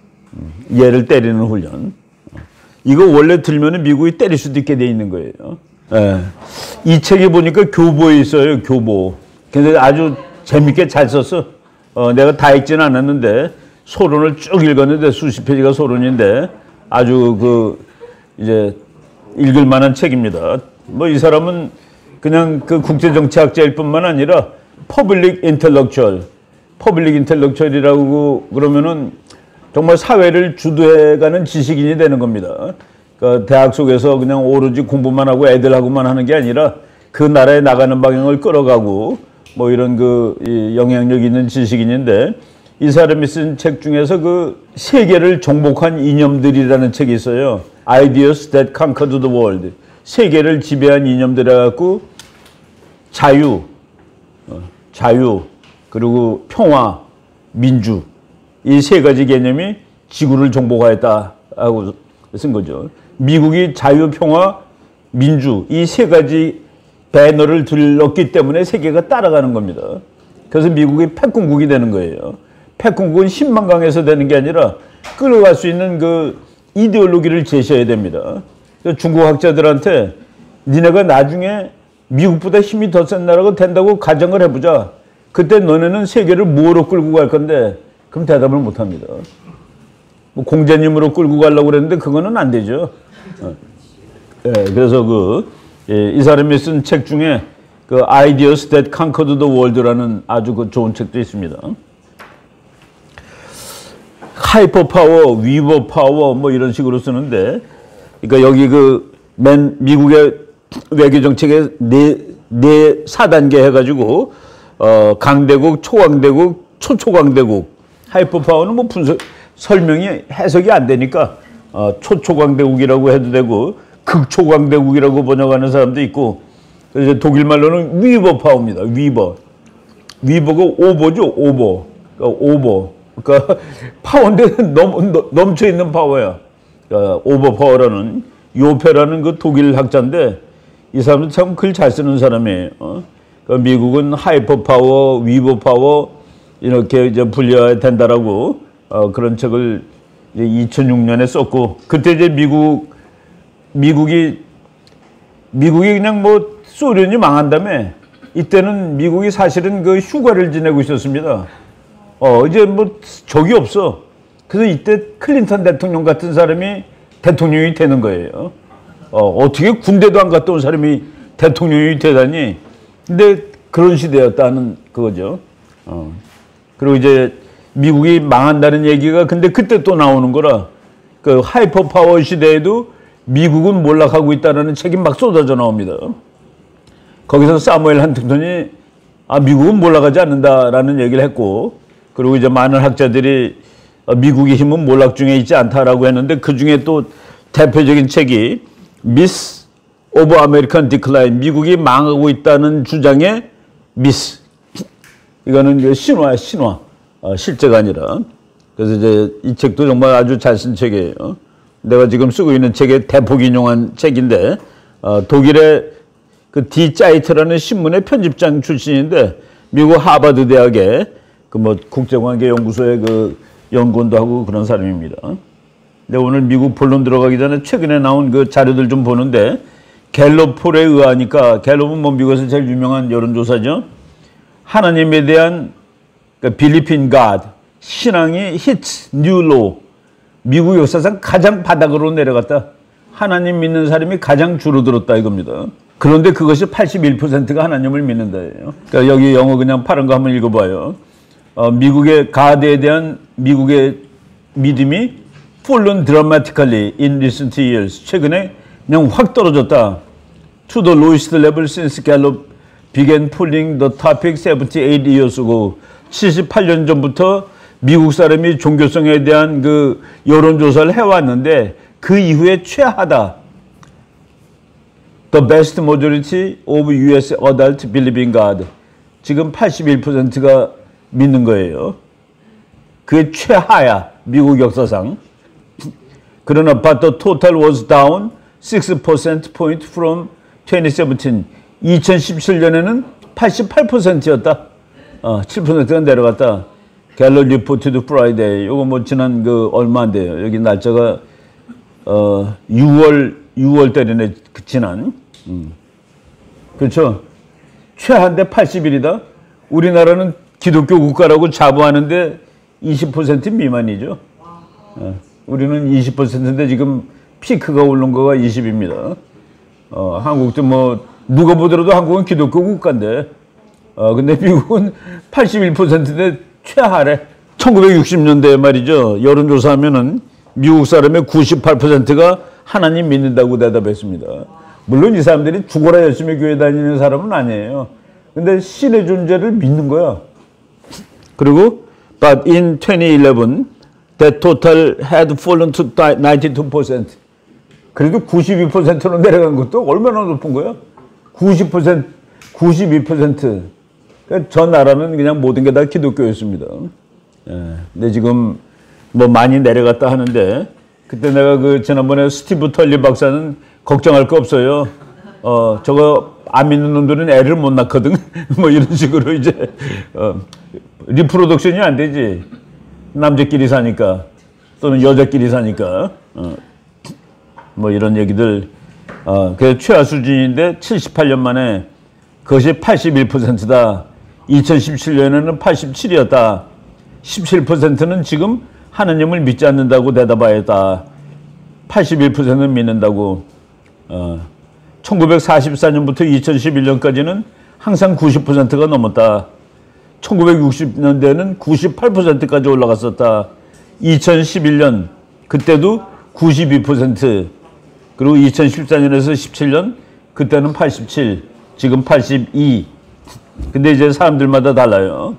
얘를 때리는 훈련. 이거 원래 들면은 미국이 때릴 수도 있게 돼 있는 거예요. 예. 이 책에 보니까 교보에 있어요, 교보. 근데 아주 재밌게 잘 썼어. 내가 다 읽지는 않았는데 소론을 쭉 읽었는데 수십 페이지가 소론인데 아주 이제 읽을 만한 책입니다. 뭐 이 사람은 그냥 그 국제정치학자일 뿐만 아니라 퍼블릭 인텔렉츄얼이라고 그러면은 정말 사회를 주도해가는 지식인이 되는 겁니다. 그러니까 대학 속에서 그냥 오로지 공부만 하고 애들하고만 하는 게 아니라 그 나라에 나가는 방향을 끌어가고 뭐 이런 이 영향력 있는 지식인인데, 이 사람이 쓴 책 중에서 그 세계를 정복한 이념들이라는 책이 있어요. Ideas that conquered the world. 세계를 지배한 이념들에 갖고 자유, 그리고 평화, 민주, 이 세 가지 개념이 지구를 정복하였다고 쓴 거죠. 미국이 자유, 평화, 민주, 이 세 가지 배너를 들렀기 때문에 세계가 따라가는 겁니다. 그래서 미국이 패권국이 되는 거예요. 패권국은 힘만 강해서 되는 게 아니라 끌어갈 수 있는 그 이데올로기를 제시해야 됩니다. 중국 학자들한테 니네가 나중에 미국보다 힘이 더 센 나라가 된다고 가정을 해보자. 그때 너네는 세계를 뭐로 끌고 갈 건데? 그럼 대답을 못 합니다. 뭐 공자님으로 끌고 가려고 그랬는데 그거는 안 되죠. 그래서 이 사람이 쓴 책 중에 그 Ideas that Conquered the World라는 아주 좋은 책도 있습니다. 하이퍼 파워, 위버 파워 뭐 이런 식으로 쓰는데, 그러니까 여기 미국의 외교 정책의 네 4단계 해가지고 강대국, 초강대국, 초초강대국. 하이퍼 파워는 뭐 설명이 해석이 안 되니까 초초강대국이라고 해도 되고 극초강대국이라고 번역하는 사람도 있고, 그래서 독일 말로는 위버 파워입니다. 위버가 오버죠, 오버. 그러니까 오버. 그러니까 파워인데 넘쳐 있는 파워야. 그러니까 오버 파워라는 요페라는 그 독일 학자인데, 이 사람도 참 글 잘 쓰는 사람이에요. 그러니까 미국은 하이퍼 파워, 위버 파워 이렇게 이제 분류해야 된다라고 그런 책을 2006년에 썼고, 그때 이제 미국이 그냥 뭐 소련이 망한 다음에 이때는 미국이 사실은 그 휴가를 지내고 있었습니다. 이제 뭐 적이 없어. 그래서 이때 클린턴 대통령 같은 사람이 대통령이 되는 거예요. 어떻게 군대도 안 갔다 온 사람이 대통령이 되다니. 근데 그런 시대였다는 그거죠. 그리고 이제 미국이 망한다는 얘기가 근데 그때 또 나오는 거라, 그 하이퍼 파워 시대에도 미국은 몰락하고 있다는 책이 막 쏟아져 나옵니다. 거기서 사무엘 헌팅턴이 미국은 몰락하지 않는다라는 얘기를 했고, 그리고 이제 많은 학자들이 미국의 힘은 몰락 중에 있지 않다라고 했는데, 그 중에 또 대표적인 책이 미스 오브 아메리칸 디클라인, 미국이 망하고 있다는 주장의 미스. 이거는 신화야, 신화. 실제가 아니라. 그래서 이제 이 책도 정말 아주 잘 쓴 책이에요. 내가 지금 쓰고 있는 책에 대폭 인용한 책인데, 독일의 그 디 짜이트라는 신문의 편집장 출신인데, 미국 하버드 대학의 뭐 국제관계연구소의 그 연구원도 하고 그런 사람입니다. 근데 오늘 미국 본론 들어가기 전에 최근에 나온 그 자료들 좀 보는데, 갤럽 폴에 의하니까, 갤럽은 뭐 미국에서 제일 유명한 여론조사죠. 하나님에 대한 빌리핀 갓, 신앙이 hits new low. 미국 역사상 가장 바닥으로 내려갔다. 하나님 믿는 사람이 가장 줄어들었다 이겁니다. 그런데 그것이 81%가 하나님을 믿는다예요. 그러니까 여기 영어 그냥 파란 거 한번 읽어봐요. 미국의 가드에 대한 미국의 믿음이 fallen dramatically in recent years. 최근에 그냥 확 떨어졌다. To the lowest level since Gallup began polling the topic 78 years ago. 78년 전부터 미국 사람이 종교성에 대한 그 여론조사를 해왔는데 그 이후에 최하다. The best majority of U.S. adults believe in God. 지금 81%가 믿는 거예요. 그게 최하야, 미국 역사상. 그러나 but the total was down 6% point from 2017. 2017년에는 88%였다. 7%가 내려갔다. 갤럽 리포트드 프라이데이. 요거 뭐 지난 그 얼마 안 돼요. 여기 날짜가 6월 달이네, 지난. 그렇죠. 최한데 80일이다. 우리나라는 기독교 국가라고 자부하는데 20% 미만이죠. 우리는 20%인데 지금 피크가 오른 거가 20입니다. 한국도 뭐 누가 보더라도 한국은 기독교 국가인데, 근데 미국은 81%인데 최하래. 1960년대에 말이죠. 여론조사하면은 미국 사람의 98%가 하나님 믿는다고 대답했습니다. 물론 이 사람들이 죽어라 열심히 교회 다니는 사람은 아니에요. 근데 신의 존재를 믿는 거야. 그리고 but in 2011 that total had fallen to 92%. 그래도 92%로 내려간 것도 얼마나 높은 거야? 90%, 92%. 그러니까 저 나라는 그냥 모든 게 다 기독교였습니다. 예, 근데 지금 뭐 많이 내려갔다 하는데 그때 내가 그 지난번에 스티브 털리 박사는 걱정할 거 없어요. 저거 안 믿는 놈들은 애를 못 낳거든. 뭐 이런 식으로 이제 리프로덕션이 안 되지. 남자끼리 사니까 또는 여자끼리 사니까 뭐 이런 얘기들. 그래서 최하 수준인데 78년 만에 그것이 81%다. 2017년에는 87이었다. 17%는 지금 하나님을 믿지 않는다고 대답하였다. 81%는 믿는다고. 1944년부터 2011년까지는 항상 90%가 넘었다. 1960년대에는 98%까지 올라갔었다. 2011년 그때도 92%. 그리고 2014년에서 17년 그때는 87, 지금 82. 근데 이제 사람들마다 달라요.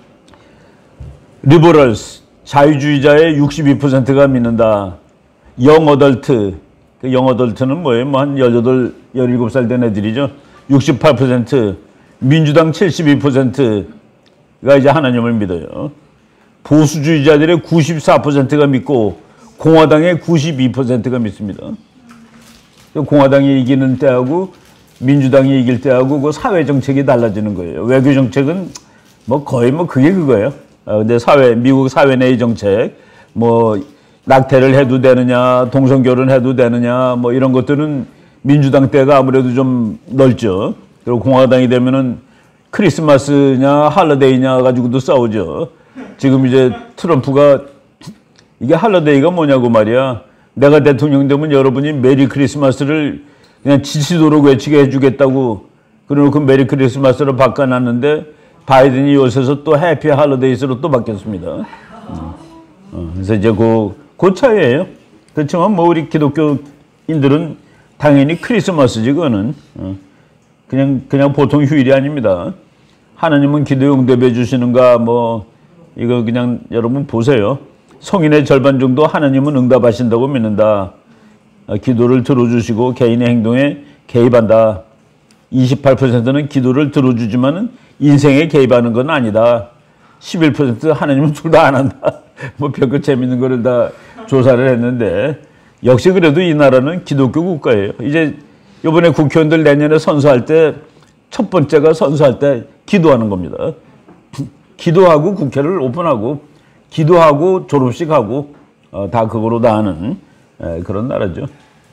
리버럴스, 자유주의자의 62%가 믿는다. 영어덜트, 그 영어덜트는 뭐예요? 뭐 한 18, 17살 된 애들이죠. 68%, 민주당 72%가 이제 하나님을 믿어요. 보수주의자들의 94%가 믿고 공화당의 92%가 믿습니다. 공화당이 이기는 때하고 민주당이 이길 때하고 그 사회 정책이 달라지는 거예요. 외교 정책은 뭐 거의 뭐 그게 그거예요. 근데 미국 사회 내의 정책, 뭐 낙태를 해도 되느냐, 동성 결혼해도 되느냐, 뭐 이런 것들은 민주당 때가 아무래도 좀 넓죠. 그리고 공화당이 되면은 크리스마스냐, 할러데이냐 가지고도 싸우죠. 지금 이제 트럼프가 이게 할러데이가 뭐냐고 말이야. 내가 대통령 되면 여러분이 메리 크리스마스를 그냥 지치도록 외치게 해주겠다고 그래놓고 메리 크리스마스로 바꿔놨는데 바이든이 요새서 또 해피 할러데이스로 또 바뀌었습니다. 그래서 이제 그 차이예요. 그렇지만 뭐 우리 기독교인들은 당연히 크리스마스지 그거는 그냥 보통 휴일이 아닙니다. 하나님은 기도 응답해 주시는가 뭐 이거 그냥 여러분 보세요. 성인의 절반 정도 하나님은 응답하신다고 믿는다. 기도를 들어주시고 개인의 행동에 개입한다. 28%는 기도를 들어주지만은 인생에 개입하는 건 아니다. 11% 하나님은 둘 다 안 한다. 뭐 별거 재밌는 거를 다 조사를 했는데 역시 그래도 이 나라는 기독교 국가예요. 이제 이번에 국회의원들 내년에 선서할 때 첫 번째가 선서할 때 기도하는 겁니다. 기도하고 국회를 오픈하고 기도하고 졸업식하고 다 그거로 다 하는 그런 나라죠.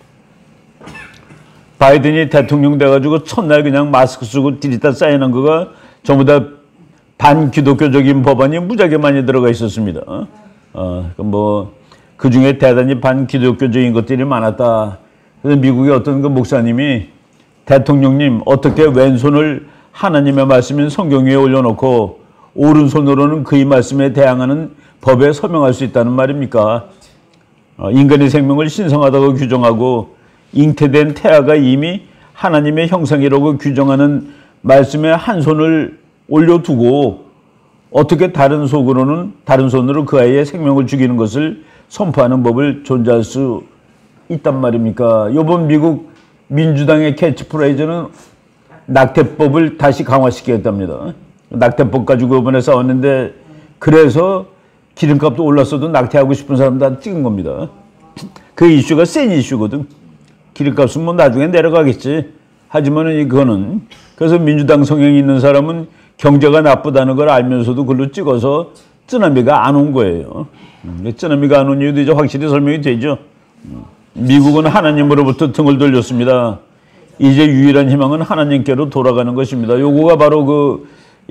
바이든이 대통령 돼가지고 첫날 그냥 마스크 쓰고 디리다 사인한 거가 전부 다 반기독교적인 법안이 무지하게 많이 들어가 있었습니다. 뭐 그 중에 대단히 반기독교적인 것들이 많았다. 그래서 미국의 어떤 그 목사님이 대통령님 어떻게 왼손을 하나님의 말씀인 성경 위에 올려놓고 오른손으로는 그의 말씀에 대항하는 법에 서명할 수 있다는 말입니까? 인간의 생명을 신성하다고 규정하고 잉태된 태아가 이미 하나님의 형상이라고 규정하는 말씀에 한 손을 올려두고 어떻게 다른 손으로 그 아이의 생명을 죽이는 것을 선포하는 법을 존재할 수 있단 말입니까? 이번 미국 민주당의 캐치프레이즈는 낙태법을 다시 강화시키겠답니다. 낙태법 가지고 이번에 싸웠는데 그래서 기름값도 올랐어도 낙태하고 싶은 사람 다 찍은 겁니다. 그 이슈가 센 이슈거든. 기름값은 뭐 나중에 내려가겠지. 하지만 이거는 그래서 민주당 성향이 있는 사람은 경제가 나쁘다는 걸 알면서도 그걸로 찍어서 쓰나미가 안 온 거예요. 쓰나미가 안 온 이유도 이제 확실히 설명이 되죠. 미국은 하나님으로부터 등을 돌렸습니다. 이제 유일한 희망은 하나님께로 돌아가는 것입니다. 요거가 바로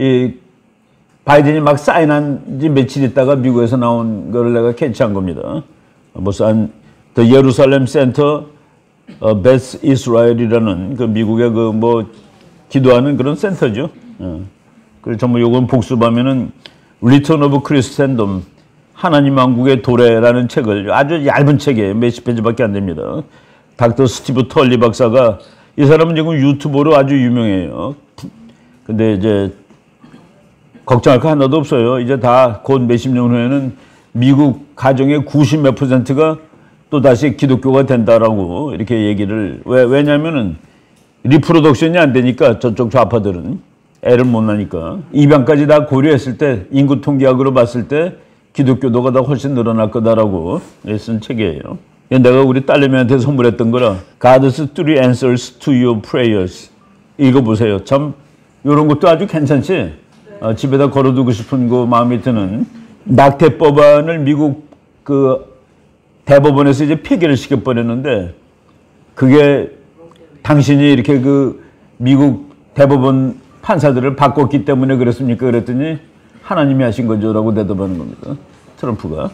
바이든이 막 사인한 지 며칠 있다가 미국에서 나온 거를 내가 캐치한 겁니다. The Jerusalem Center Beth Israel이라는 그 미국의 기도하는 그런 센터죠. 그래서 전부 요건 복습하면은 리턴 오브 크리스텐덤 하나님 왕국의 도래라는 책을 아주 얇은 책이에요. 몇십 페이지밖에 안 됩니다. 닥터 스티브 털리 박사가 이 사람은 지금 유튜버로 아주 유명해요. 근데 이제 걱정할 거 하나도 없어요. 이제 다 곧 몇십 년 후에는 미국 가정의 90몇 %가 또 다시 기독교가 된다라고 이렇게 얘기를 왜냐면은 리프로덕션이 안 되니까 저쪽 좌파들은 애를 못 낳으니까 입양까지 다 고려했을 때 인구 통계학으로 봤을 때 기독교도가 더 훨씬 늘어날 거다라고 쓴 책이에요. 내가 우리 딸내미한테 선물했던 거라 God's Three Answers to Your Prayers 읽어보세요. 참 이런 것도 아주 괜찮지. 집에다 걸어두고 싶은 그 마음이 드는 낙태법안을 미국 그 대법원에서 이제 폐기를 시켜버렸는데 그게 당신이 이렇게 그 미국 대법원 판사들을 바꿨기 때문에 그랬습니까? 그랬더니 하나님이 하신 거죠라고 대답하는 겁니다. 트럼프가.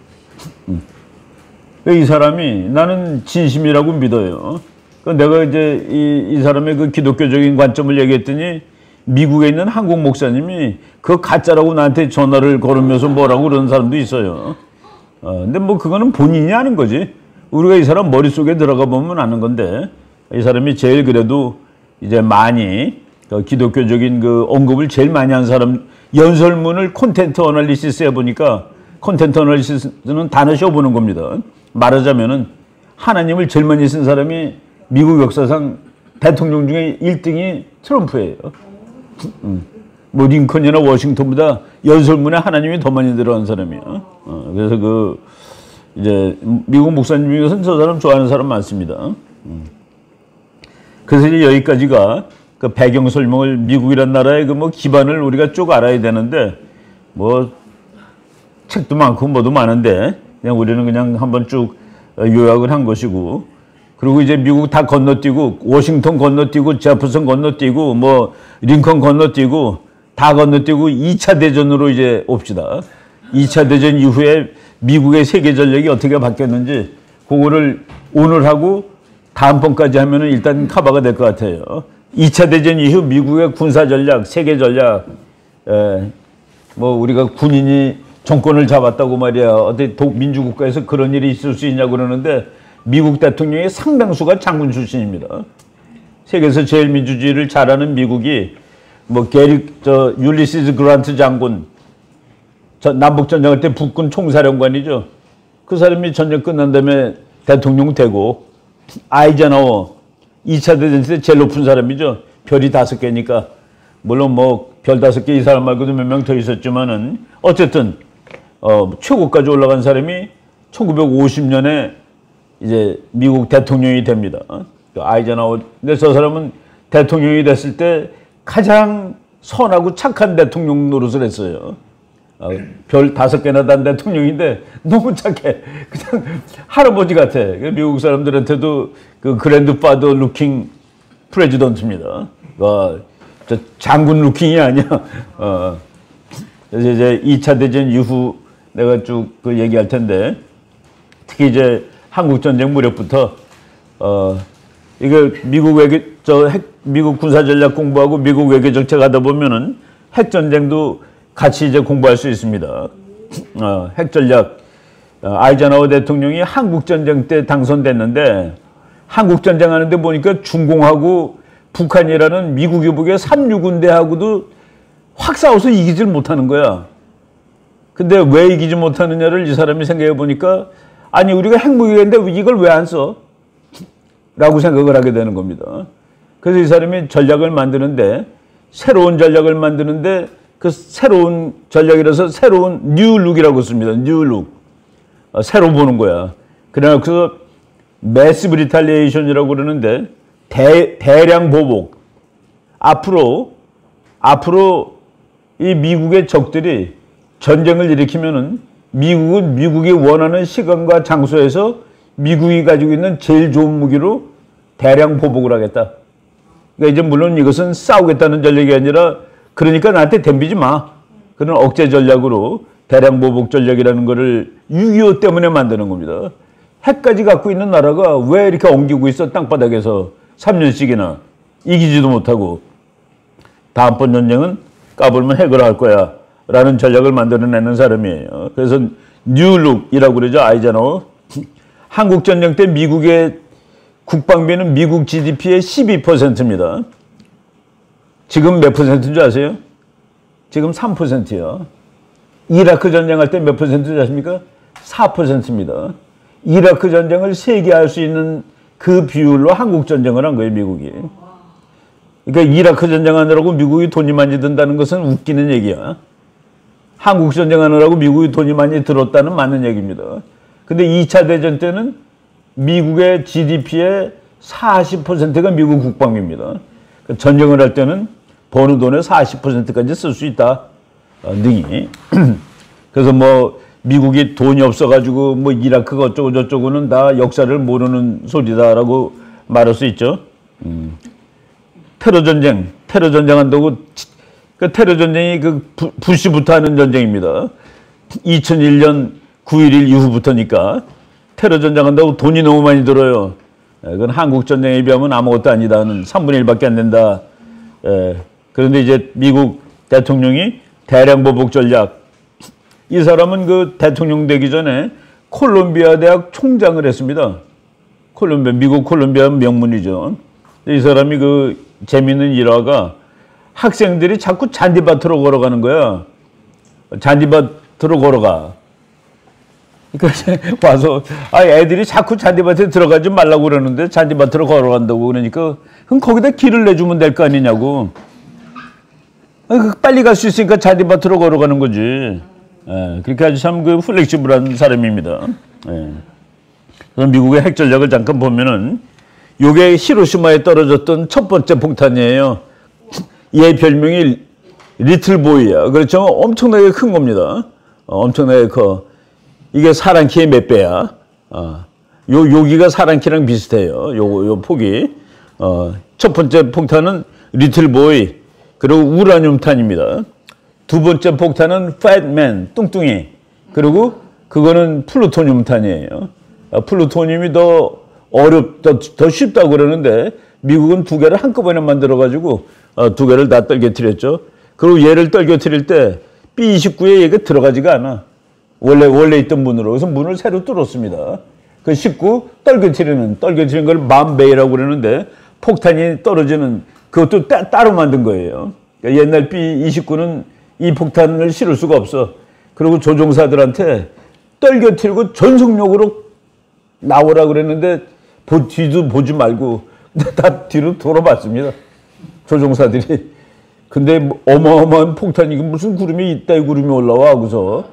이 사람이 나는 진심이라고 믿어요. 내가 이제 이 사람의 그 기독교적인 관점을 얘기했더니 미국에 있는 한국 목사님이 그거 가짜라고 나한테 전화를 걸으면서 뭐라고 그러는 사람도 있어요. 근데 뭐 그거는 본인이 아는 거지. 우리가 이 사람 머릿속에 들어가 보면 아는 건데 이 사람이 제일 그래도 이제 많이 기독교적인 그 언급을 제일 많이 한 사람 연설문을 콘텐트 어널리시스 해보니까 콘텐트 어널리시스는 단어 쉬어보는 겁니다. 말하자면은 하나님을 제일 많이 쓴 사람이 미국 역사상 대통령 중에 1등이 트럼프예요. 뭐 링컨이나 워싱턴보다 연설문에 하나님이 더 많이 들어간 사람이에요. 그래서 그 이제 미국 목사님 중에서는 저 사람 좋아하는 사람 많습니다. 그래서 이제 여기까지가 그 배경 설명을 미국이란 나라의 그 뭐 기반을 우리가 쭉 알아야 되는데 뭐 책도 많고 뭐도 많은데 그냥 우리는 그냥 한번 쭉 요약을 한 것이고 그리고 이제 미국 다 건너뛰고 워싱턴 건너뛰고 제퍼슨 건너뛰고 뭐 링컨 건너뛰고 다 건너뛰고 2차 대전으로 이제 옵시다. 2차 대전 이후에 미국의 세계 전략이 어떻게 바뀌었는지 그거를 오늘 하고 다음번까지 하면은 일단 커버가 될 것 같아요. 2차 대전 이후 미국의 군사 전략, 세계 전략, 뭐 우리가 군인이 정권을 잡았다고 말이야. 어디 민주국가에서 그런 일이 있을 수 있냐고 그러는데 미국 대통령의 상당수가 장군 출신입니다. 세계에서 제일 민주주의를 잘하는 미국이 뭐 율리시스 그란트 장군, 남북 전쟁할 때 북군 총사령관이죠. 그 사람이 전쟁 끝난 다음에 대통령 되고 아이젠하워 2차 대전 때 제일 높은 사람이죠. 별이 5개니까 물론 뭐 별 5개 이 사람 말고도 몇 명 더 있었지만은 어쨌든 최고까지 올라간 사람이 1950년에 이제 미국 대통령이 됩니다. 아이젠하워. 근데 저 사람은 대통령이 됐을 때 가장 선하고 착한 대통령 노릇을 했어요. 별 5개나 단 대통령인데 너무 착해. 그냥 할아버지 같아. 미국 사람들한테도 그 그랜드파더 루킹 프레지던트입니다. 저 장군 루킹이 아니야. 그래서 이제 2차 대전 이후 내가 쭉 그 얘기할 텐데 특히 이제 한국 전쟁 무렵부터 이거 미국 군사 전략 공부하고 미국 외교 정책 하다 보면은 핵 전쟁도 같이 이제 공부할 수 있습니다. 핵 전략 아이젠하워 대통령이 한국 전쟁 때 당선됐는데 한국 전쟁 하는데 보니까 중공하고 북한이라는 미국이 보기에 3,6군대하고도 확 싸워서 이기질 못하는 거야. 근데 왜 이기지 못하느냐를 이 사람이 생각해 보니까 아니 우리가 핵무기가 있는데 이걸 왜 안 써? 라고 생각을 하게 되는 겁니다. 그래서 이 사람이 전략을 만드는데 새로운 전략을 만드는데 그 새로운 전략이라서 새로운 뉴룩이라고 씁니다. 뉴룩. 새로 보는 거야. 그래서 매시브 리탈리에이션이라고 그러는데 대량 보복. 앞으로 이 미국의 적들이 전쟁을 일으키면은 미국은 미국이 원하는 시간과 장소에서 미국이 가지고 있는 제일 좋은 무기로 대량 보복을 하겠다. 그러니까 이제 물론 이것은 싸우겠다는 전략이 아니라 그러니까 나한테 덤비지 마. 그런 억제 전략으로 대량 보복 전략이라는 거를 6.25 때문에 만드는 겁니다. 핵까지 갖고 있는 나라가 왜 이렇게 엉기고 있어 땅바닥에서 3년씩이나 이기지도 못하고 다음번 전쟁은 까불면 핵을 할 거야 라는 전략을 만들어내는 사람이에요. 그래서 뉴룩이라고 그러죠. 아이젠하워. 한국 전쟁 때 미국의 국방비는 미국 GDP의 12%입니다. 지금 몇 퍼센트인 줄 아세요? 지금 3%요. 이라크 전쟁할 때 몇 퍼센트 아십니까? 4%입니다. 이라크 전쟁을 3개 할 수 있는 그 비율로 한국 전쟁을 한 거예요, 미국이. 그러니까 이라크 전쟁하느라고 미국이 돈이 많이 든다는 것은 웃기는 얘기야. 한국 전쟁하느라고 미국이 돈이 많이 들었다는 맞는 얘기입니다. 근데 2차 대전 때는 미국의 GDP의 40%가 미국 국방비입니다. 전쟁을 할 때는 버는 돈의 40%까지 쓸 수 있다. 능히. 그래서 뭐 미국이 돈이 없어가지고 뭐 이라크가 어쩌고 저쩌고는 다 역사를 모르는 소리다라고 말할 수 있죠. 테러 전쟁 한다고 그 테러 전쟁이 그 부시부터 하는 전쟁입니다. 2001년 9.11 이후부터니까 테러 전쟁 한다고 돈이 너무 많이 들어요. 그건 한국 전쟁에 비하면 아무것도 아니다는 3분의 1밖에 안 된다. 그런데 이제 미국 대통령이 대량 보복 전략. 이 사람은 그 대통령 되기 전에 콜롬비아 대학 총장을 했습니다. 미국 콜롬비아 명문이죠. 이 사람이 그 재밌는 일화가 학생들이 자꾸 잔디밭으로 걸어가는 거야. 잔디밭으로 걸어가. 그러니까 와서 애들이 자꾸 잔디밭에 들어가지 말라고 그러는데 잔디밭으로 걸어간다고 그러니까 그럼 거기다 길을 내주면 될 거 아니냐고. 빨리 갈 수 있으니까 잔디밭으로 걸어가는 거지. 그렇게 아주 참 그 플렉시블한 사람입니다. 그럼 미국의 핵 전략을 잠깐 보면은 요게 히로시마에 떨어졌던 첫 번째 폭탄이에요. 얘 별명이 리틀 보이야. 그렇죠? 엄청나게 큰 겁니다. 엄청나게 커. 이게 사람 키의 몇 배야? 여기가 사람 키랑 비슷해요. 요 폭이. 첫 번째 폭탄은 리틀 보이. 그리고 우라늄탄입니다. 두 번째 폭탄은 팻맨, 뚱뚱이. 그리고 그거는 플루토늄탄이에요. 플루토늄이 더 쉽다고 그러는데 미국은 두 개를 한꺼번에 만들어가지고 두 개를 다 떨겨뜨렸죠. 그리고 얘를 떨겨뜨릴 때 B29에 얘가 들어가지가 않아. 원래 있던 문으로. 그래서 문을 새로 뚫었습니다. 그 19 떨겨뜨리는 걸 맘베이라고 그러는데 폭탄이 떨어지는 그것도 따로 만든 거예요. 그러니까 옛날 B29는 이 폭탄을 실을 수가 없어. 그리고 조종사들한테 떨겨뜨리고 전속력으로 나오라 그랬는데 뒤도 보지 말고 다 뒤로 돌아봤습니다. 조종사들이. 근데 어마어마한 폭탄이 무슨 구름이 이따위 구름이 올라와 하고서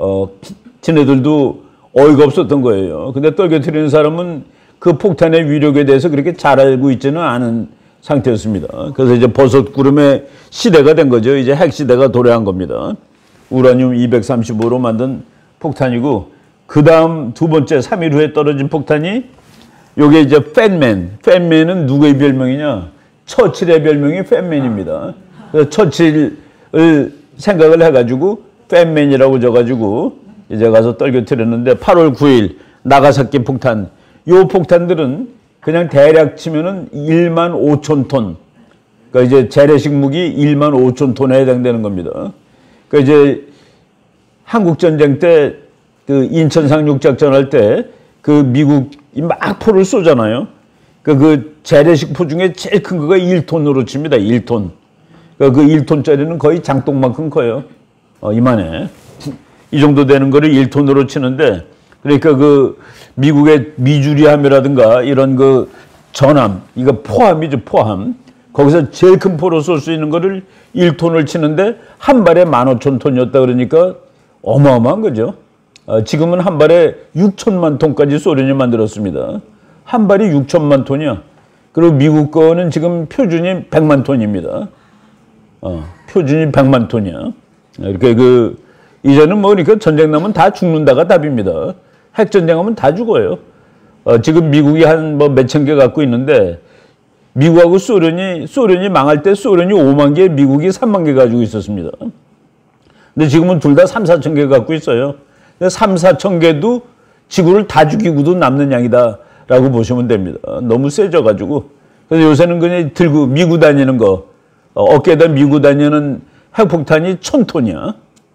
지네들도 어이가 없었던 거예요. 근데 떨겨뜨리는 사람은 그 폭탄의 위력에 대해서 그렇게 잘 알고 있지는 않은 상태였습니다. 그래서 이제 버섯 구름의 시대가 된 거죠. 이제 핵 시대가 도래한 겁니다. 우라늄 235로 만든 폭탄이고 그 다음 두 번째 3일 후에 떨어진 폭탄이 요게 이제 팻맨은 누구의 별명이냐? 처칠의 별명이 팻맨입니다. 그래서 처칠을 생각을 해가지고 팻맨이라고 적어가지고 이제 가서 떨겨뜨렸는데 8월 9일 나가사키 폭탄. 요 폭탄들은 그냥 대략 치면은 1만 5천 톤. 그러니까 이제 재래식 무기 1만 5천 톤에 해당되는 겁니다. 그러니까 이제 한국 전쟁 때 그 인천 상륙 작전 할 때 그 미국이 막 포를 쏘잖아요. 그 재래식 포 중에 제일 큰 거가 1톤으로 칩니다. 1톤. 그러니까 그 1톤짜리는 거의 장독만큼 커요. 이만해. 이 정도 되는 거를 1톤으로 치는데 그러니까 그 미국의 미주리함이라든가 이런 그 전함, 이거 포함이죠, 포함. 거기서 제일 큰 포로 쏠 수 있는 거를 1톤을 치는데 한 발에 15,000톤이었다 그러니까 어마어마한 거죠. 지금은 한 발에 6천만 톤까지 소련이 만들었습니다. 한 발이 6천만 톤이야. 그리고 미국 거는 지금 표준이 100만 톤입니다. 표준이 100만 톤이야. 이렇게 이제는 뭐 그러니까 전쟁 나면 다 죽는다가 답입니다. 핵전쟁하면 다 죽어요. 지금 미국이 한 뭐 몇천 개 갖고 있는데 미국하고 소련이 망할 때 소련이 5만 개, 미국이 3만 개 가지고 있었습니다. 근데 지금은 둘 다 3, 4천 개 갖고 있어요. 3, 4천 개도 지구를 다 죽이고도 남는 양이다라고 보시면 됩니다. 너무 세져가지고. 그래서 요새는 그냥 들고 미고 다니는 거, 어깨에다 미고 다니는 핵폭탄이 1000톤이야.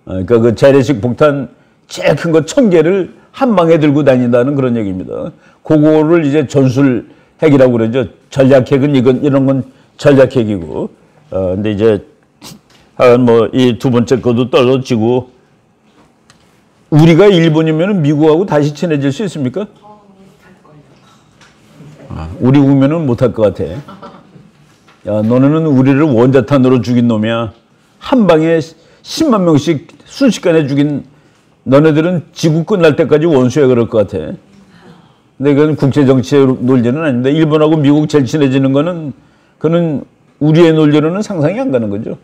그러니까 그 재래식 폭탄 제일 큰 거 1000개를 한 방에 들고 다닌다는 그런 얘기입니다. 그거를 이제 전술핵이라고 그러죠. 전략핵은 이런 건 전략핵이고, 근데 이제 뭐 이 두 번째 것도 떨어지고, 우리가 일본이면 미국하고 다시 친해질 수 있습니까? 우리 오면은 못할 것 같아. 야, 너네는 우리를 원자탄으로 죽인 놈이야. 한 방에 10만 명씩 순식간에 죽인 너네들은 지구 끝날 때까지 원수야 그럴 것 같아. 근데 이건 국제정치의 논리는 아닙니다. 일본하고 미국 제일 친해지는 거는 그는 우리의 논리로는 상상이 안 가는 거죠.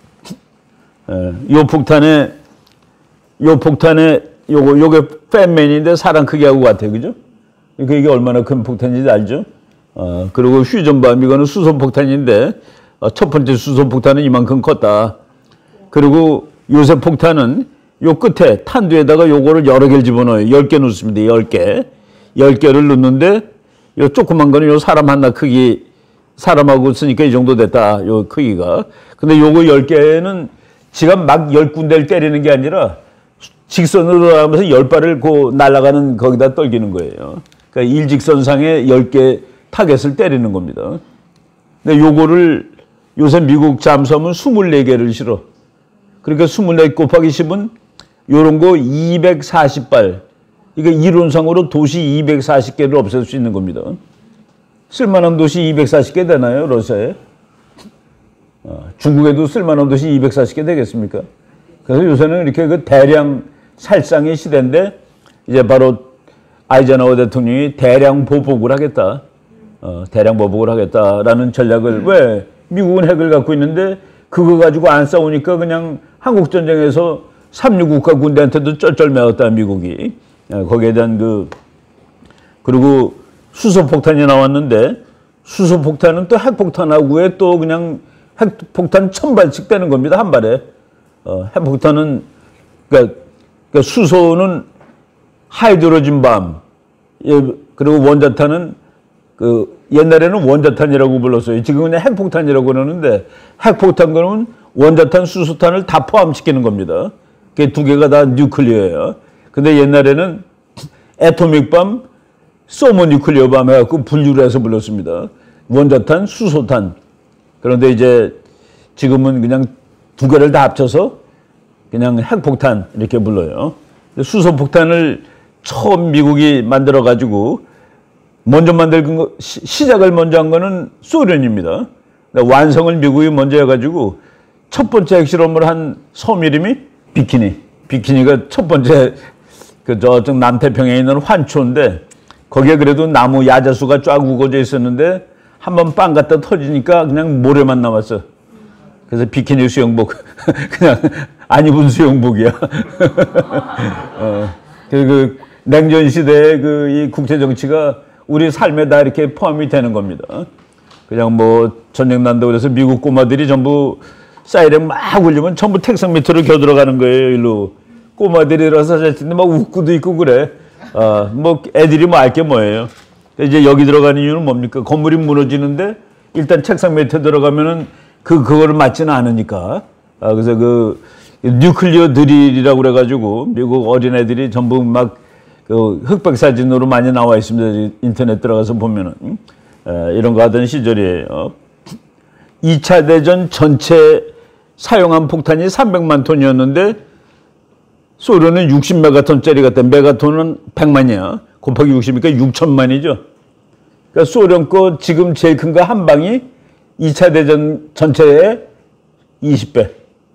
요게 팬맨인데 사람 크기하고 같아요. 그죠? 이게 얼마나 큰 폭탄인지 알죠? 그리고 휴전밤, 이거는 수소폭탄인데, 첫 번째 수소폭탄은 이만큼 컸다. 그리고 요새 폭탄은 요 끝에 탄두에다가 요거를 여러 개를 집어넣어요. 10개 넣습니다. 10개. 10개를 넣는데, 요 조그만 거는 요 사람 하나 크기, 사람하고 쓰니까 이 정도 됐다. 요 크기가. 근데 요거 10개는 지가 막 10군데를 때리는 게 아니라 직선으로 하면서 10발을 날아가는 거기다 떨기는 거예요. 그러니까 일직선상에 10개 타겟을 때리는 겁니다. 근데 요거를 요새 미국 잠수함은 24개를 실어. 그러니까 24 곱하기 10은 요런 거 240발. 이게 이론상으로 도시 240개를 없앨 수 있는 겁니다. 쓸만한 도시 240개 되나요, 러시아에? 중국에도 쓸만한 도시 240개 되겠습니까? 그래서 요새는 이렇게 그 대량 살상의 시대인데, 이제 바로 아이젠하워 대통령이 대량 보복을 하겠다. 대량 보복을 하겠다라는 전략을, 왜? 미국은 핵을 갖고 있는데 그거 가지고 안 싸우니까 그냥 한국전쟁에서 3.6국가 군대한테도 쩔쩔매었다, 미국이. 거기에 대한 그리고 수소폭탄이 나왔는데, 수소폭탄은 또 핵폭탄하고에 또 그냥 핵폭탄 1000발씩 되는 겁니다, 한 발에. 핵폭탄은, 그러니까 수소는 하이드로진 밤, 그리고 원자탄은 옛날에는 원자탄이라고 불렀어요. 지금 그냥 핵폭탄이라고 그러는데, 핵폭탄 그러면 원자탄, 수소탄을 다 포함시키는 겁니다. 그게 두 개가 다 뉴클리어예요. 근데 옛날에는 애토믹 밤, 소모뉴클리어 밤 해갖고 분류를 해서 불렀습니다. 원자탄, 수소탄. 그런데 이제 지금은 그냥 두 개를 다 합쳐서 그냥 핵폭탄 이렇게 불러요. 수소폭탄을 처음 미국이 만들어가지고 먼저 만든 거, 시작을 먼저 한 거는 소련입니다. 완성을 미국이 먼저 해가지고 첫 번째 핵실험을 한 섬 이름이 비키니. 비키니가 첫 번째 저쪽 남태평양에 있는 환초인데, 거기에 그래도 나무 야자수가 쫙 우거져 있었는데 한번 빵 갖다 터지니까 그냥 모래만 남았어. 그래서 비키니 수영복 그냥 안 입은 수영복이야. 그 냉전 시대의 이 국제 정치가 우리 삶에 다 이렇게 포함이 되는 겁니다. 그냥 뭐 전쟁 난다고 그래서 미국 꼬마들이 전부 사이렌 막 울리면 전부 택상 밑으로 겨들어가는 거예요. 일로 꼬마들이라서 자칫 막 웃고도 있고 그래. 뭐 애들이 뭐 알 게 뭐예요. 이제 여기 들어가는 이유는 뭡니까? 건물이 무너지는데 일단 책상 밑에 들어가면은 그거를 맞지는 않으니까. 그래서 뉴클리어 드릴이라고 그래가지고 미국 어린애들이 전부 막 흑백 사진으로 많이 나와 있습니다. 인터넷 들어가서 보면은. 이런 거 하던 시절이에요. 2차 대전 전체 사용한 폭탄이 300만 톤이었는데 소련은 60메가톤짜리 같다. 메가톤은 100만이야. 곱하기 60이니까 6천만이죠. 그러니까 소련 거 지금 제일 큰 거 한 방이 2차 대전 전체의 20배.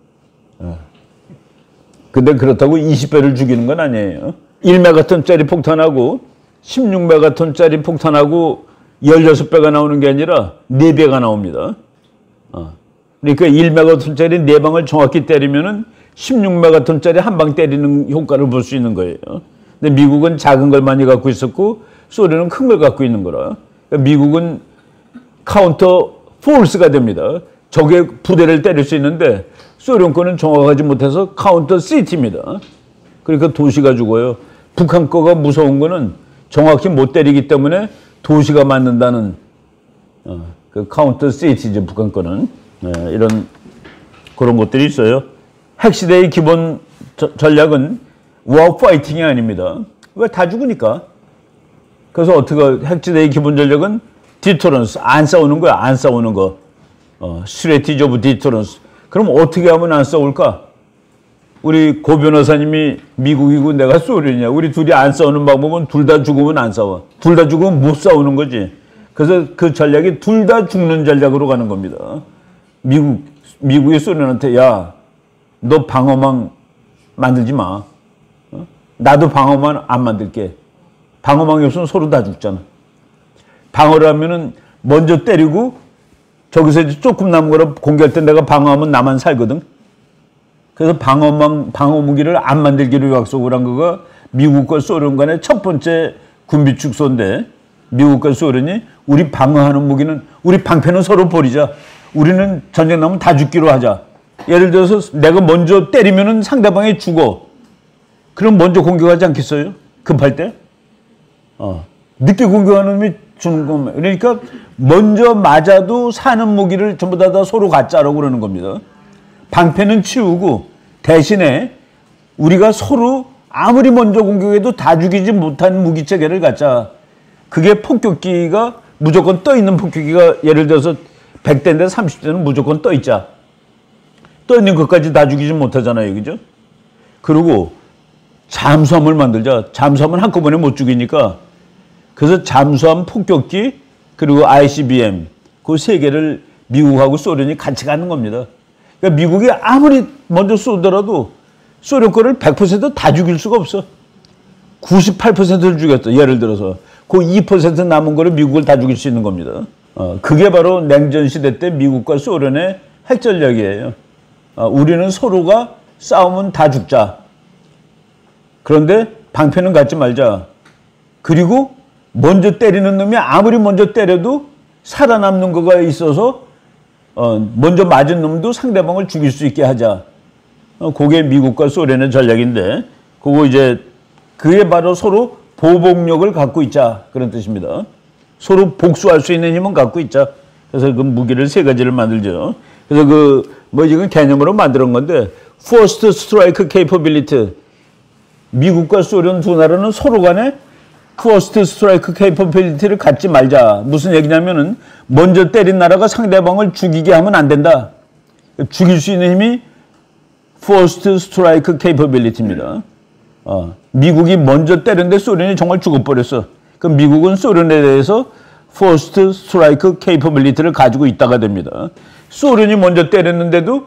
근데 그렇다고 20배를 죽이는 건 아니에요. 1메가톤짜리 폭탄하고 16메가톤짜리 폭탄하고 16배가 나오는 게 아니라 4배가 나옵니다. 그러니까 1메가톤짜리 4방을 정확히 때리면은 16메가톤짜리 한 방 때리는 효과를 볼 수 있는 거예요. 근데 미국은 작은 걸 많이 갖고 있었고 소련은 큰 걸 갖고 있는 거라. 그러니까 미국은 카운터 포스가 됩니다. 적의 부대를 때릴 수 있는데 소련 거는 정확하지 못해서 카운터 시티입니다. 그러니까 도시가 죽어요. 북한 거가 무서운 거는 정확히 못 때리기 때문에 도시가 맞는다는 그 카운터 시티죠. 북한 거는. 이런 그런 것들이 있어요. 핵시대의 기본 전략은 war fighting이 아닙니다. 왜 다 죽으니까. 그래서 어떻게 핵시대의 기본 전략은 디터런스, 안 싸우는 거야. 안 싸우는 거. 스트래티지 오브 디터런스. 그럼 어떻게 하면 안 싸울까? 우리 고 변호사님이 미국이고 내가 소련이야. 우리 둘이 안 싸우는 방법은 둘 다 죽으면 안 싸워. 둘 다 죽으면 못 싸우는 거지. 그래서 그 전략이 둘 다 죽는 전략으로 가는 겁니다. 미국이 소련한테 야, 너 방어망 만들지 마. 나도 방어망 안 만들게. 방어망이 없으면 서로 다 죽잖아. 방어를 하면은 먼저 때리고 저기서 이제 조금 남은 거를 공격할 때 내가 방어하면 나만 살거든. 그래서 방어 무기를 안 만들기로 약속을 한 거가 미국과 소련 간의 첫 번째 군비 축소인데, 미국과 소련이 우리 방어하는 무기는, 우리 방패는 서로 버리자. 우리는 전쟁 나면 다 죽기로 하자. 예를 들어서 내가 먼저 때리면은 상대방이 죽어. 그럼 먼저 공격하지 않겠어요? 급할 때? 늦게 공격하는 놈이 죽는 겁니다. 그러니까 먼저 맞아도 사는 무기를 전부 다 서로 갖자라고 그러는 겁니다. 방패는 치우고 대신에 우리가 서로 아무리 먼저 공격해도 다 죽이지 못한 무기 체계를 갖자. 그게 폭격기가 무조건 떠 있는 폭격기가 예를 들어서 100대인데 30대는 무조건 떠 있자. 떠 있는 것까지 다 죽이지 못하잖아요. 그죠? 그리고 잠수함을 만들자. 잠수함은 한꺼번에 못 죽이니까. 그래서 잠수함, 폭격기, 그리고 ICBM 그 세 개를 미국하고 소련이 같이 가는 겁니다. 그러니까 미국이 아무리 먼저 쏘더라도 소련 거를 100% 죽일 수가 없어. 98%를 죽였어. 예를 들어서 그 2% 남은 거를 미국을 다 죽일 수 있는 겁니다. 그게 바로 냉전 시대 때 미국과 소련의 핵 전략이에요. 우리는 서로가 싸우면 다 죽자. 그런데 방패는 갖지 말자. 그리고 먼저 때리는 놈이 아무리 먼저 때려도 살아남는 거가 있어서 먼저 맞은 놈도 상대방을 죽일 수 있게 하자. 그게 미국과 소련의 전략인데, 그거 이제 그게 바로 서로 보복력을 갖고 있자 그런 뜻입니다. 서로 복수할 수 있는 힘은 갖고 있자. 그래서 그 무기를 세 가지를 만들죠. 그래서 이건 개념으로 만드는 건데, First Strike Capability. 미국과 소련 두 나라는 서로 간에 First Strike Capability를 갖지 말자. 무슨 얘기냐면은 먼저 때린 나라가 상대방을 죽이게 하면 안 된다. 죽일 수 있는 힘이 First Strike Capability입니다. 미국이 먼저 때렸는데 소련이 정말 죽어버렸어. 그럼 미국은 소련에 대해서 First Strike Capability를 가지고 있다가 됩니다. 소련이 먼저 때렸는데도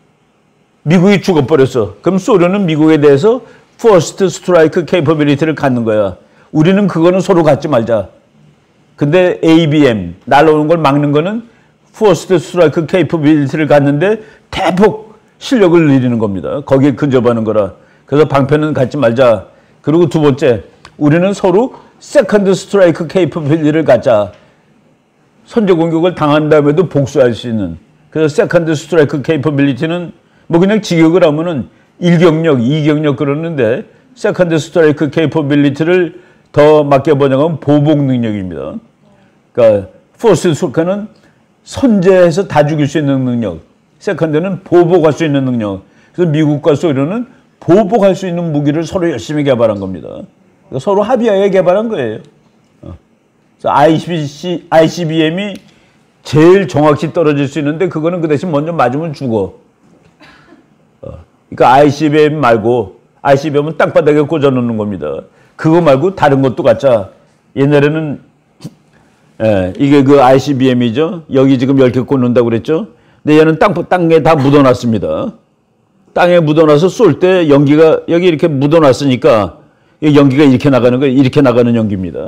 미국이 죽어버렸어. 그럼 소련은 미국에 대해서 First Strike Capability를 갖는 거야. 우리는 그거는 서로 갖지 말자. 근데 ABM, 날아오는 걸 막는 거는 First Strike Capability를 갖는데 대폭 실력을 늘리는 겁니다. 거기에 근접하는 거라. 그래서 방패는 갖지 말자. 그리고 두 번째, 우리는 서로 Second Strike Capability를 갖자. 선제 공격을 당한 다음에도 복수할 수 있는. 그래서 Second Strike Capability는 그냥 직역을 하면은 1경력, 2경력 그러는데 Second Strike Capability를 더 맞게 번역하면 보복 능력입니다. 그러니까 First Strike는 선제해서 다 죽일 수 있는 능력, Second는 보복할 수 있는 능력. 그래서 미국과 소련은 보복할 수 있는 무기를 서로 열심히 개발한 겁니다. 그러니까 서로 합의하에 개발한 거예요. 그래서 ICBM이 제일 정확히 떨어질 수 있는데 그거는 그 대신 먼저 맞으면 죽어. 그러니까 ICBM 말고, ICBM은 땅바닥에 꽂아놓는 겁니다. 그거 말고 다른 것도 갖자. 옛날에는 이게 그 ICBM이죠. 여기 지금 10개 꽂는다고 그랬죠. 근데 얘는 땅에 다 묻어놨습니다. 땅에 묻어놔서 쏠 때 연기가 여기 이렇게 묻어놨으니까 연기가 이렇게 나가는 거예요. 이렇게 나가는 연기입니다.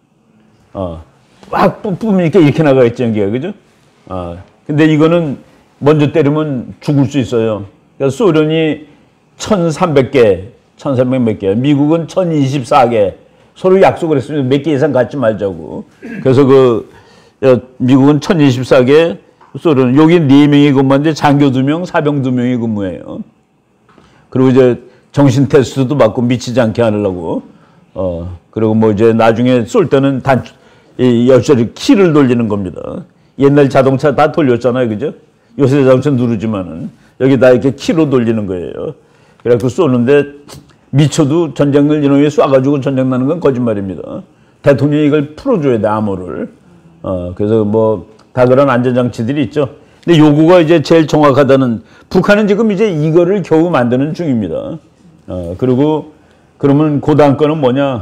막 뿜으니까 이렇게 나가겠죠, 연기가. 그죠? 근데 이거는 먼저 때리면 죽을 수 있어요. 그래서 소련이 1,300개, 1,300 몇 개, 미국은 1,024개. 서로 약속을 했습니다. 몇 개 이상 갖지 말자고. 그래서 미국은 1,024개, 소련, 여기 4명이 근무하는데 장교 2명, 사병 2명이 근무해요. 그리고 이제 정신 테스트도 받고 미치지 않게 하려고. 그리고 이제 나중에 쏠 때는 열쇠를 키를 돌리는 겁니다. 옛날 자동차 다 돌렸잖아요. 그죠? 요새 자동차 누르지만은. 여기다 이렇게 키로 돌리는 거예요. 그래갖고 쏘는데 미쳐도 전쟁을 이놈이 쏴가지고 전쟁 나는 건 거짓말입니다. 대통령이 이걸 풀어줘야 돼, 암호를. 그래서 뭐 다 그런 안전장치들이 있죠. 근데 요구가 이제 제일 정확하다는, 북한은 지금 이제 이거를 겨우 만드는 중입니다. 그리고 그러면 그 다음 거는 뭐냐,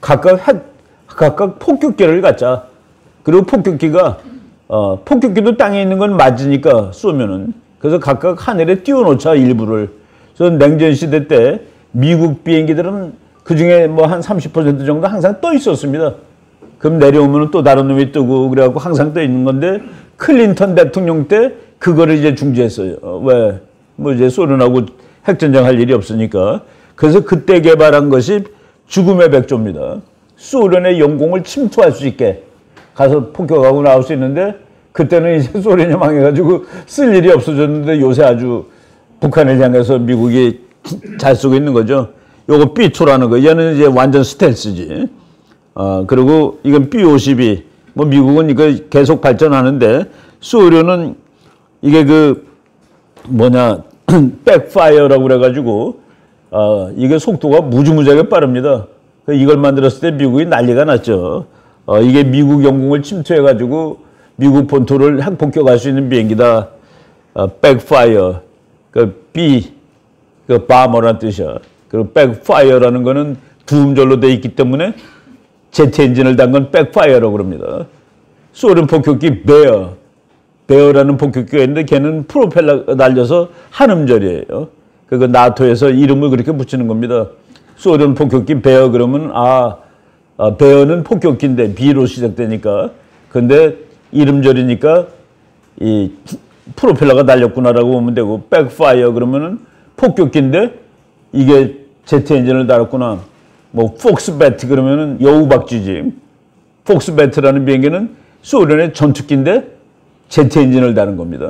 각각 폭격기를 갖자. 그리고 폭격기가 폭격기도 땅에 있는 건 맞으니까 쏘면은, 그래서 각각 하늘에 띄워놓자, 일부를. 그래서 냉전 시대 때 미국 비행기들은 그 중에 뭐 한 30% 정도 항상 떠 있었습니다. 그럼 내려오면 또 다른 놈이 뜨고 그래갖고 항상 떠 있는 건데, 클린턴 대통령 때 그거를 이제 중지했어요. 왜? 뭐 이제 소련하고 핵전쟁 할 일이 없으니까. 그래서 그때 개발한 것이 죽음의 백조입니다. 소련의 영공을 침투할 수 있게 가서 폭격하고 나올 수 있는데, 그때는 이제 소련이 망해가지고 쓸 일이 없어졌는데, 요새 아주 북한을 향해서 미국이 잘 쓰고 있는 거죠. 요거 B2라는 거, 얘는 이제 완전 스텔스지. 그리고 이건 B-52. 뭐 미국은 이거 계속 발전하는데, 소련은 이게 그 뭐냐 백파이어라고 그래가지고 이게 속도가 무지무지하게 빠릅니다. 이걸 만들었을 때 미국이 난리가 났죠. 이게 미국 영공을 침투해가지고 미국 본토를 핵폭격할 수 있는 비행기다. 백파이어, 그 B, 그 바머란 뜻이야. 그리고 백파이어라는 거는 두 음절로 돼 있기 때문에 제트 엔진을 단 건 백파이어라고 그럽니다. 소련 폭격기 베어라는 폭격기가 있는데 걔는 프로펠러 날려서 한 음절이에요. 그 나토에서 이름을 그렇게 붙이는 겁니다. 소련 폭격기 베어 그러면 베어는 폭격기인데 B로 시작되니까. 근데 이름절이니까 이 프로펠러가 날렸구나라고 보면 되고, 백파이어 그러면은 폭격기인데 이게 제트 엔진을 달았구나. 뭐 폭스배트 그러면은 여우박쥐지. 폭스배트라는 비행기는 소련의 전투기인데 제트 엔진을 다는 겁니다.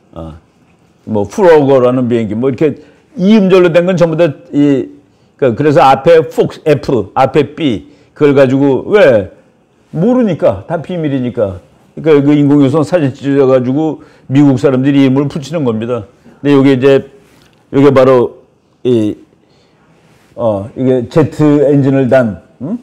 뭐 프로거라는 비행기, 뭐 이렇게 이음절로 된 건 전부 다 그래서 앞에 폭스 F, 앞에 B 그걸 가지고 왜 모르니까 다 비밀이니까. 그러니까 그 인공위성 사진 찍어가지고 미국 사람들이 이름을 붙이는 겁니다. 근데 요게 바로 이게 제트 엔진을 단,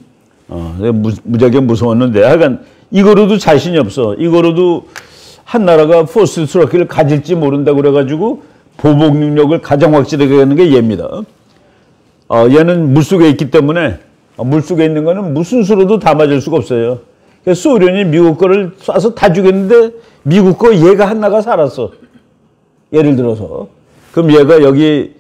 무지하게 무서웠는데, 하여간 이거로도 자신이 없어. 이거로도 한 나라가 포스트 트럭기를 가질지 모른다고 그래가지고 보복 능력을 가장 확실하게 하는 게 얘입니다. 얘는 물속에 있기 때문에, 물속에 있는 거는 무슨 수로도 다 맞을 수가 없어요. 그래서 소련이 미국 거를 쏴서 다 죽였는데 미국 거 얘가 하나가 살았어. 예를 들어서. 그럼 얘가 여기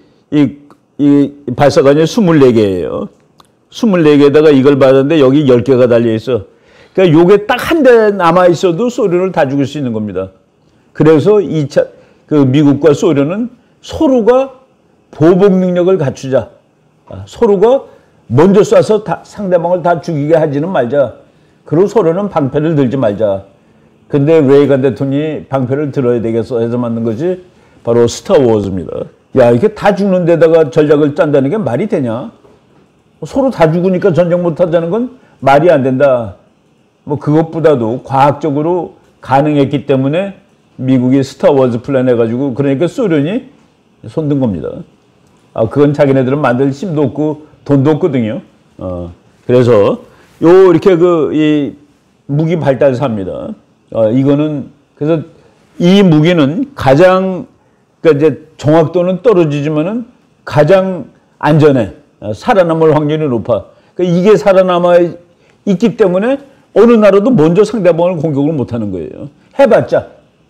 이 발사관이 24개예요. 24개에다가 이걸 받았는데 여기 10개가 달려있어. 그러니까 요게 딱 한 대 남아있어도 소련을 다 죽일 수 있는 겁니다. 그래서 그 미국과 소련은 서로가 보복 능력을 갖추자. 서로가 먼저 쏴서 상대방을 다 죽이게 하지는 말자. 그리고 서로는 방패를 들지 말자. 근데 레이건 대통령이 방패를 들어야 되겠어 해서 만든 것이 바로 스타워즈입니다. 야, 이렇게 다 죽는 데다가 전략을 짠다는 게 말이 되냐? 서로 다 죽으니까 전쟁 못 하자는 건 말이 안 된다. 뭐 그것보다도 과학적으로 가능했기 때문에 미국이 스타워즈 플랜 해가지고, 그러니까 소련이 손든 겁니다. 그건 자기네들은 만들 힘도 없고 돈도 없거든요. 그래서 이렇게 이 무기 발달사입니다. 이거는 그래서 이 무기는 가장, 그러니까 이제 정확도는 떨어지지만은 가장 안전해. 살아남을 확률이 높아. 그러니까 이게 살아남아 있기 때문에 어느 나라도 먼저 상대방을 공격을 못 하는 거예요. 해봤자.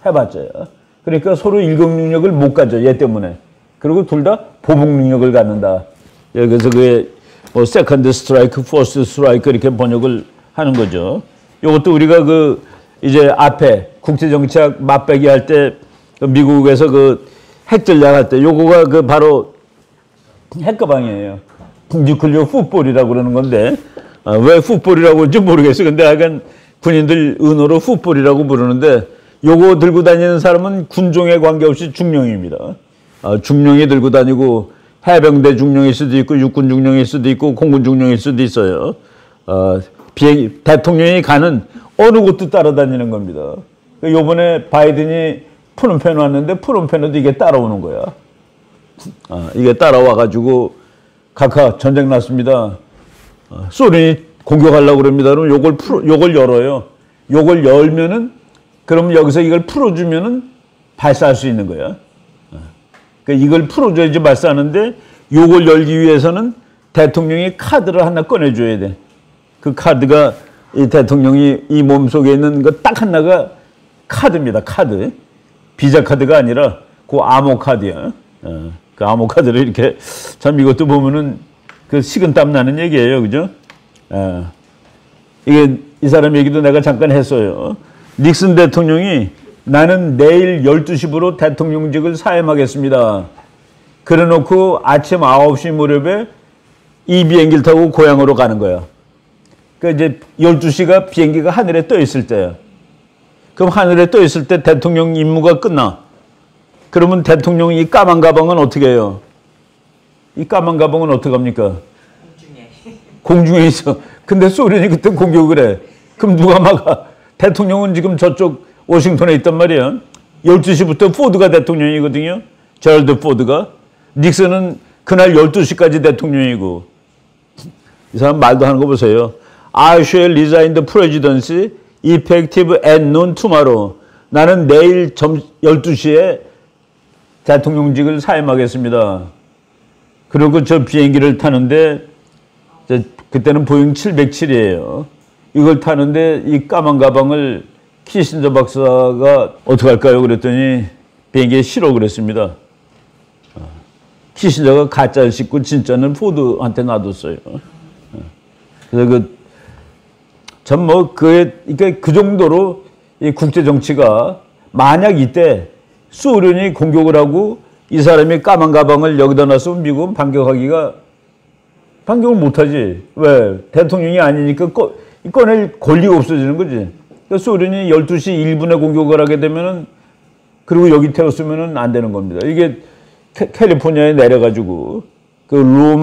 그러니까 서로 일격 능력을 못 가져, 얘 때문에. 그리고 둘 다 보복 능력을 갖는다. 그래서 그게 뭐 세컨드 스트라이크, 퍼스트 스트라이크 이렇게 번역을 하는 거죠. 이것도 우리가 이제 앞에 국제정치학 맛배기 할 때 미국에서 핵 전략할 때 요거가 바로 핵가방이에요. 뉴클리어 풋볼이라고 그러는 건데, 왜 풋볼이라고 하는지 모르겠어요. 근데 약간 군인들 은어로 풋볼이라고 부르는데, 요거 들고 다니는 사람은 군종에 관계없이 중령입니다. 중령이 들고 다니고, 해병대 중령일 수도 있고, 육군 중령일 수도 있고, 공군 중령일 수도 있어요. 대통령이 가는 어느 곳도 따라다니는 겁니다. 요번에 바이든이 푸놈펜 왔는데 푸놈펜에도 이게 따라오는 거야. 이게 따라와가지고 각하 전쟁 났습니다. 소련이 공격하려고 그럽니다. 그럼 요걸 열어요. 요걸 열면은 그럼 여기서 이걸 풀어주면은 발사할 수 있는 거야. 그러니까 이걸 풀어줘야지 발사하는데 요걸 열기 위해서는 대통령이 카드를 하나 꺼내줘야 돼. 그 카드가 이 대통령이 이 몸속에 있는 거 딱 하나가 카드입니다. 카드. 비자 카드가 아니라 그 암호 카드야. 그 암호 카드를 이렇게 참 이것도 보면은 그 식은땀 나는 얘기예요. 그죠? 이게 이 사람 얘기도 내가 잠깐 했어요. 닉슨 대통령이 나는 내일 12시부로 대통령직을 사임하겠습니다. 그래 놓고 아침 9시 무렵에 이 비행기를 타고 고향으로 가는 거야. 그러니까 이제 12시가 비행기가 하늘에 떠 있을 때야. 그럼 하늘에 떠 있을 때 대통령 임무가 끝나. 그러면 대통령이 이 까만 가방은 어떻게 해요? 이 까만 가방은 어떻게 합니까? 공중에 있어. 근데 소련이 그때 공격을 해. 그럼 누가 막아? 대통령은 지금 저쪽 워싱턴에 있단 말이야. 12시부터 포드가 대통령이거든요. 제럴드 포드가. 닉슨은 그날 12시까지 대통령이고. 이 사람 말도 하는 거 보세요. I shall resign the presidency effective at noon tomorrow. 나는 내일 12시에 대통령직을 사임하겠습니다. 그리고 저 비행기를 타는데 그때는 보잉 707이에요. 이걸 타는데 이 까만 가방을 키신저 박사가 어떻게 할까요? 그랬더니 비행기에 실어 그랬습니다. 키신저가 가짜를 싣고 진짜는 포드한테 놔뒀어요. 그래서 참 그 정도로 이 국제 정치가 만약 이때 소련이 공격을 하고 이 사람이 까만 가방을 여기다 놨으면 미국은 반격을 못하지. 왜? 대통령이 아니니까 꺼낼 권리가 없어지는 거지. 그러니까 소련이 12시 1분에 공격을 하게 되면은 그리고 여기 태웠으면은 안 되는 겁니다. 이게 캘리포니아에 내려가지고 그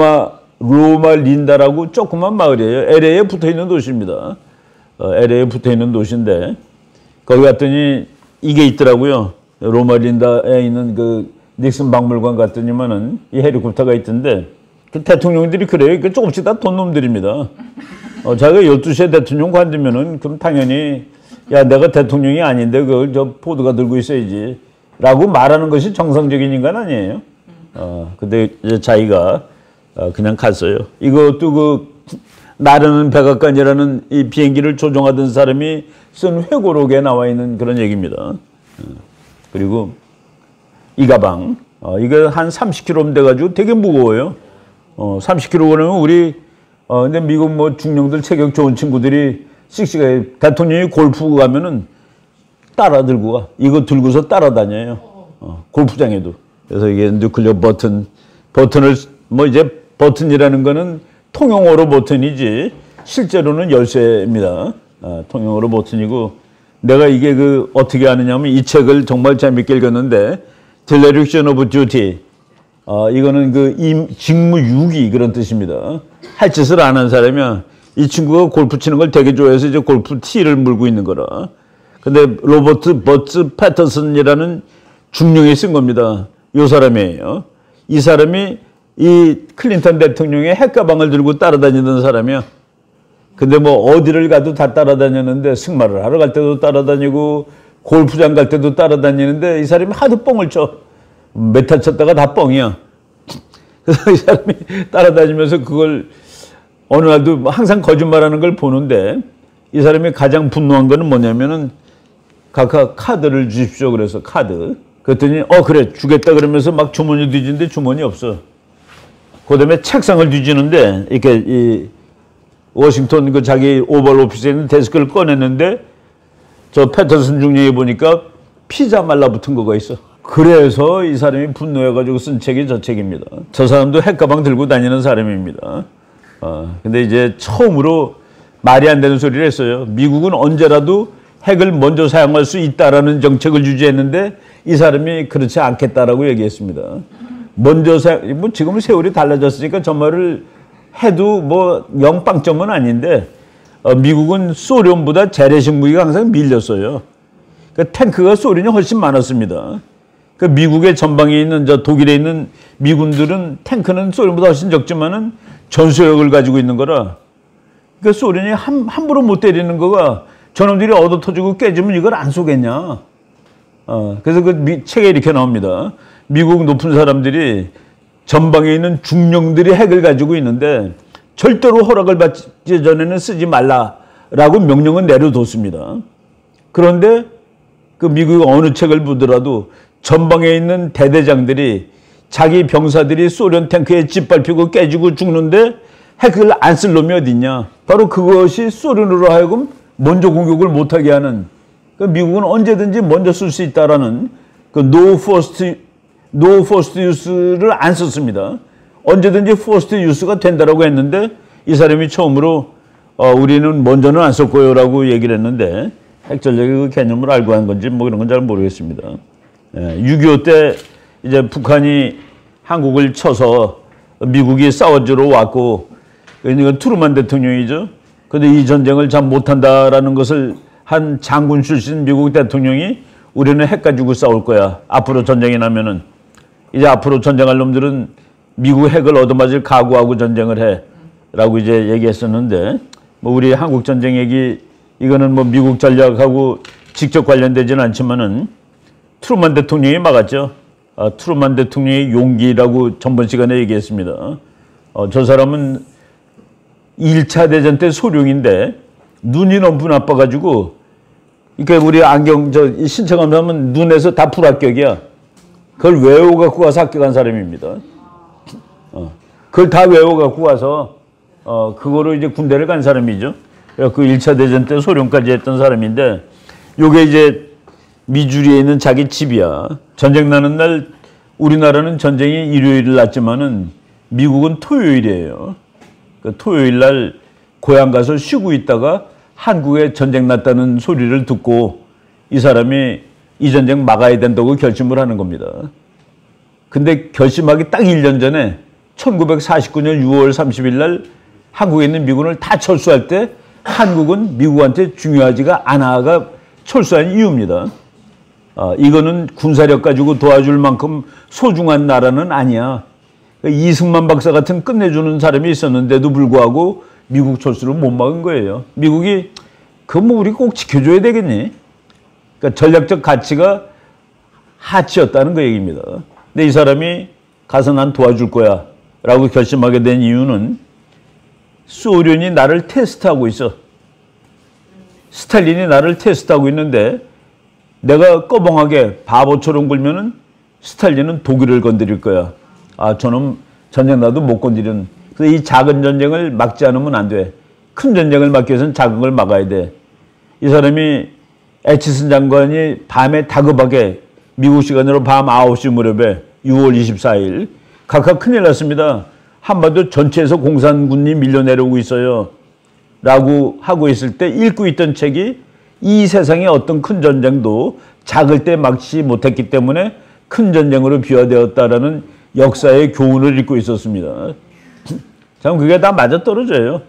로마 린다라고 조그만 마을이에요. LA에 붙어 있는 도시입니다. LA에 붙어 있는 도시인데 거기 갔더니 이게 있더라고요. 로마 린다에 있는 그 닉슨 박물관 갔더니만은 이 헬리콥터가 있던데 그 대통령들이 그래요. 그 조금씩 다 돈 놈들입니다. 자기가 12시에 대통령 관두면은 그럼 당연히 야 내가 대통령이 아닌데 그걸 저 포드가 들고 있어야지 라고 말하는 것이 정상적인 인간 아니에요. 근데 이제 자기가 그냥 갔어요. 이것도 그 나르는 백악관이라는 이 비행기를 조종하던 사람이 쓴 회고록에 나와 있는 그런 얘기입니다. 그리고 이 가방 이거 한 30kg 돼가지고 되게 무거워요. 30kg면 우리 근데 미국 뭐 중령들 체격 좋은 친구들이 씩씩하게 대통령이 골프 가면은 따라 들고 가. 이거 들고서 따라다녀요. 골프장에도. 그래서 이게 뉴클리어 버튼을 뭐 이제 버튼이라는 거는 통용어로 버튼이지 실제로는 열쇠입니다. 통용어로 버튼이고 내가 이게 그 어떻게 아느냐면 이 책을 정말 재밌게 읽었는데 Declaration of Duty 이거는 그 직무 유기 그런 뜻입니다. 할 짓을 안 한 사람이야. 이 친구가 골프 치는 걸 되게 좋아해서 이제 골프 티를 물고 있는 거라. 근데 로버트 버츠 패터슨이라는 중령이 쓴 겁니다. 이 사람이에요. 이 사람이 이 클린턴 대통령의 핵가방을 들고 따라다니던 사람이야. 근데 뭐 어디를 가도 다 따라다녔는데 승마를 하러 갈 때도 따라다니고 골프장 갈 때도 따라다니는데 이 사람이 하도 뻥을 쳐. 몇 타 쳤다가 다 뻥이야. 그래서 이 사람이 따라다니면서 그걸 어느 날도 항상 거짓말하는 걸 보는데 이 사람이 가장 분노한 거는 뭐냐면은 각각 카드를 주십시오. 그래서 카드. 그랬더니 그래 주겠다 그러면서 막 주머니 뒤지는데 주머니 없어. 그다음에 책상을 뒤지는데 이렇게 이 워싱턴 그 자기 오벌 오피스에 있는 데스크를 꺼냈는데 저 패터슨 중령이 보니까 피자 말라붙은 거가 있어. 그래서 이 사람이 분노해가지고 쓴 책이 저 책입니다. 저 사람도 핵가방 들고 다니는 사람입니다. 근데 이제 처음으로 말이 안 되는 소리를 했어요. 미국은 언제라도 핵을 먼저 사용할 수 있다라는 정책을 유지했는데 이 사람이 그렇지 않겠다라고 얘기했습니다. 먼저 뭐 지금은 세월이 달라졌으니까 저 말을 해도 뭐 0빵점은 아닌데 미국은 소련보다 재래식 무기가 항상 밀렸어요. 그 탱크가 소련이 훨씬 많았습니다. 그 미국의 전방에 있는 독일에 있는 미군들은 탱크는 소련보다 훨씬 적지만은 전술력을 가지고 있는 거라. 그 소련이 함부로 못 때리는 거가 저놈들이 얻어 터지고 깨지면 이걸 안 쏘겠냐. 그래서 그 책에 이렇게 나옵니다. 미국 높은 사람들이 전방에 있는 중령들이 핵을 가지고 있는데 절대로 허락을 받기 전에는 쓰지 말라라고 명령은 내려뒀습니다. 그런데 그 미국 어느 책을 보더라도 전방에 있는 대대장들이 자기 병사들이 소련 탱크에 짓밟히고 깨지고 죽는데 핵을 안 쓸 놈이 어딨냐. 바로 그것이 소련으로 하여금 먼저 공격을 못하게 하는, 그 미국은 언제든지 먼저 쓸 수 있다라는 그 no first use를 안 썼습니다. 언제든지 first use가 된다라고 했는데 이 사람이 처음으로 우리는 먼저는 안 쓸 거요라고 얘기를 했는데 핵전략의 그 개념을 알고 한 건지 뭐 그런 건 잘 모르겠습니다. 6.25 때 이제 북한이 한국을 쳐서 미국이 싸워주러 왔고, 그러니까 트루만 대통령이죠. 그런데 이 전쟁을 참 못한다라는 것을 한 장군 출신 미국 대통령이 우리는 핵 가지고 싸울 거야. 앞으로 전쟁이 나면은 이제 앞으로 전쟁할 놈들은 미국 핵을 얻어맞을 각오하고 전쟁을 해. 라고 이제 얘기했었는데, 뭐 우리 한국 전쟁 얘기, 이거는 뭐 미국 전략하고 직접 관련되지는 않지만은 트루만 대통령이 막았죠. 트루만 대통령의 용기라고 전번 시간에 얘기했습니다. 저 사람은 1차 대전 때 소령인데 눈이 너무 나빠가지고, 그러니까 우리 안경 신청하면 눈에서 다 불합격이야. 그걸 외워갖고 가서 합격한 사람입니다. 그걸 다 외워갖고 가서 그거로 이제 군대를 간 사람이죠. 그 1차 대전 때 소령까지 했던 사람인데, 요게 이제 미주리에 있는 자기 집이야. 전쟁 나는 날 우리나라는 전쟁이 일요일을 났지만은 미국은 토요일이에요. 그 토요일 날 고향 가서 쉬고 있다가 한국에 전쟁 났다는 소리를 듣고 이 사람이 이 전쟁 막아야 된다고 결심을 하는 겁니다. 근데 결심하기 딱 1년 전에 1949년 6월 30일 날 한국에 있는 미군을 다 철수할 때 한국은 미국한테 중요하지가 않아가 철수한 이유입니다. 이거는 군사력 가지고 도와줄 만큼 소중한 나라는 아니야. 이승만 박사 같은 끝내주는 사람이 있었는데도 불구하고 미국 철수를 못 막은 거예요. 미국이 그거 뭐 우리 꼭 지켜줘야 되겠니? 그러니까 전략적 가치가 하치였다는 그 얘기입니다. 근데 이 사람이 가서 난 도와줄 거야 라고 결심하게 된 이유는 소련이 나를 테스트하고 있어. 스탈린이 나를 테스트하고 있는데 내가 꺼벙하게 바보처럼 굴면은 스탈린은 독일을 건드릴 거야. 저놈 전쟁 나도 못 건드리는. 그래서 이 작은 전쟁을 막지 않으면 안 돼. 큰 전쟁을 막기 위해서는 작은 걸 막아야 돼. 이 사람이 애치슨 장관이 밤에 다급하게 미국 시간으로 밤 9시 무렵에 6월 24일 각각 큰일 났습니다. 한반도 전체에서 공산군이 밀려 내려오고 있어요. 라고 하고 있을 때 읽고 있던 책이 이 세상의 어떤 큰 전쟁도 작을 때 막지 못했기 때문에 큰 전쟁으로 비화되었다라는 역사의 교훈을 읽고 있었습니다. 참 그게 다 맞아떨어져요.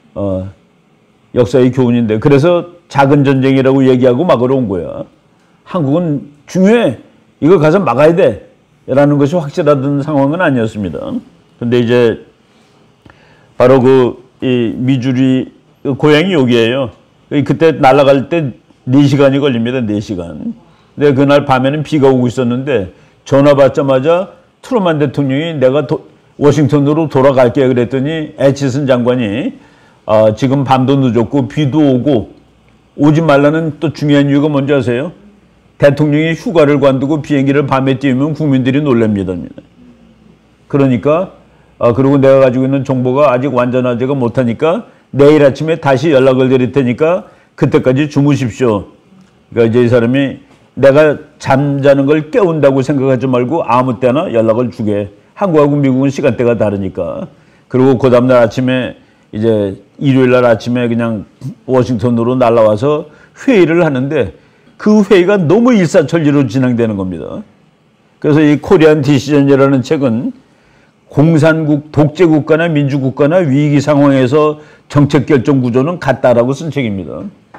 역사의 교훈인데. 그래서 작은 전쟁이라고 얘기하고 막으러 온 거야. 한국은 중요해. 이걸 가서 막아야 돼. 라는 것이 확실하던 상황은 아니었습니다. 근데 이제 바로 이 미주리 고향이 여기에요. 그때 날아갈 때 4시간이 걸립니다. 4시간. 근데 그날 밤에는 비가 오고 있었는데 전화 받자마자 트루만 대통령이 내가 워싱턴으로 돌아갈게 그랬더니 애치슨 장관이 지금 밤도 늦었고 비도 오고 오지 말라는 또 중요한 이유가 뭔지 아세요? 대통령이 휴가를 관두고 비행기를 밤에 띄우면 국민들이 놀랍니다. 그러니까 그리고 내가 가지고 있는 정보가 아직 완전하지가 못하니까 내일 아침에 다시 연락을 드릴 테니까 그때까지 주무십시오. 그러니까 이제 이 사람이 내가 잠자는 걸 깨운다고 생각하지 말고 아무 때나 연락을 주게. 한국하고 미국은 시간대가 다르니까. 그리고 그 다음날 아침에 이제 일요일 날 아침에 그냥 워싱턴으로 날아와서 회의를 하는데 그 회의가 너무 일사천리로 진행되는 겁니다. 그래서 이 코리안 디시전이라는 책은 공산국, 독재국가나 민주국가나 위기 상황에서 정책 결정 구조는 같다라고 쓴 책입니다.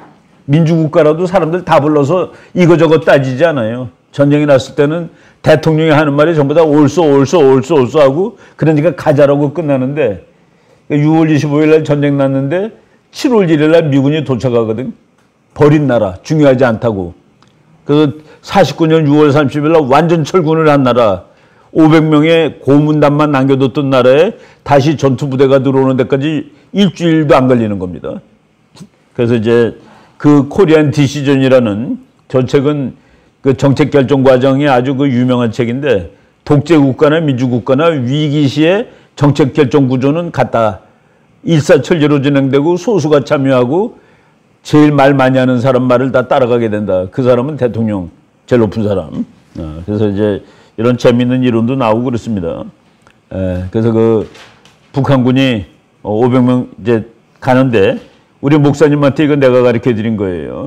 민주국가라도 사람들 다 불러서 이거저거 따지지 않아요. 전쟁이 났을 때는 대통령이 하는 말이 전부 다 옳소 하고 그러니까 가자라고 끝나는데 6월 25일 날 전쟁 났는데 7월 1일 날 미군이 도착하거든. 버린 나라, 중요하지 않다고. 그 49년 6월 30일 날 완전 철군을 한 나라, 500명의 고문단만 남겨뒀던 나라에 다시 전투부대가 들어오는 데까지 일주일도 안 걸리는 겁니다. 그래서 이제 그 코리안 디시전이라는 저 책은 그 정책 결정 과정이 아주 그 유명한 책인데 독재국가나 민주국가나 위기시에 정책 결정 구조는 같다. 일사천리로 진행되고 소수가 참여하고 제일 말 많이 하는 사람 말을 다 따라가게 된다. 그 사람은 대통령, 제일 높은 사람. 그래서 이제 이런 재미있는 이론도 나오고 그렇습니다. 그래서 그 북한군이 500명 이제 가는데 우리 목사님한테 이건 내가 가르쳐 드린 거예요.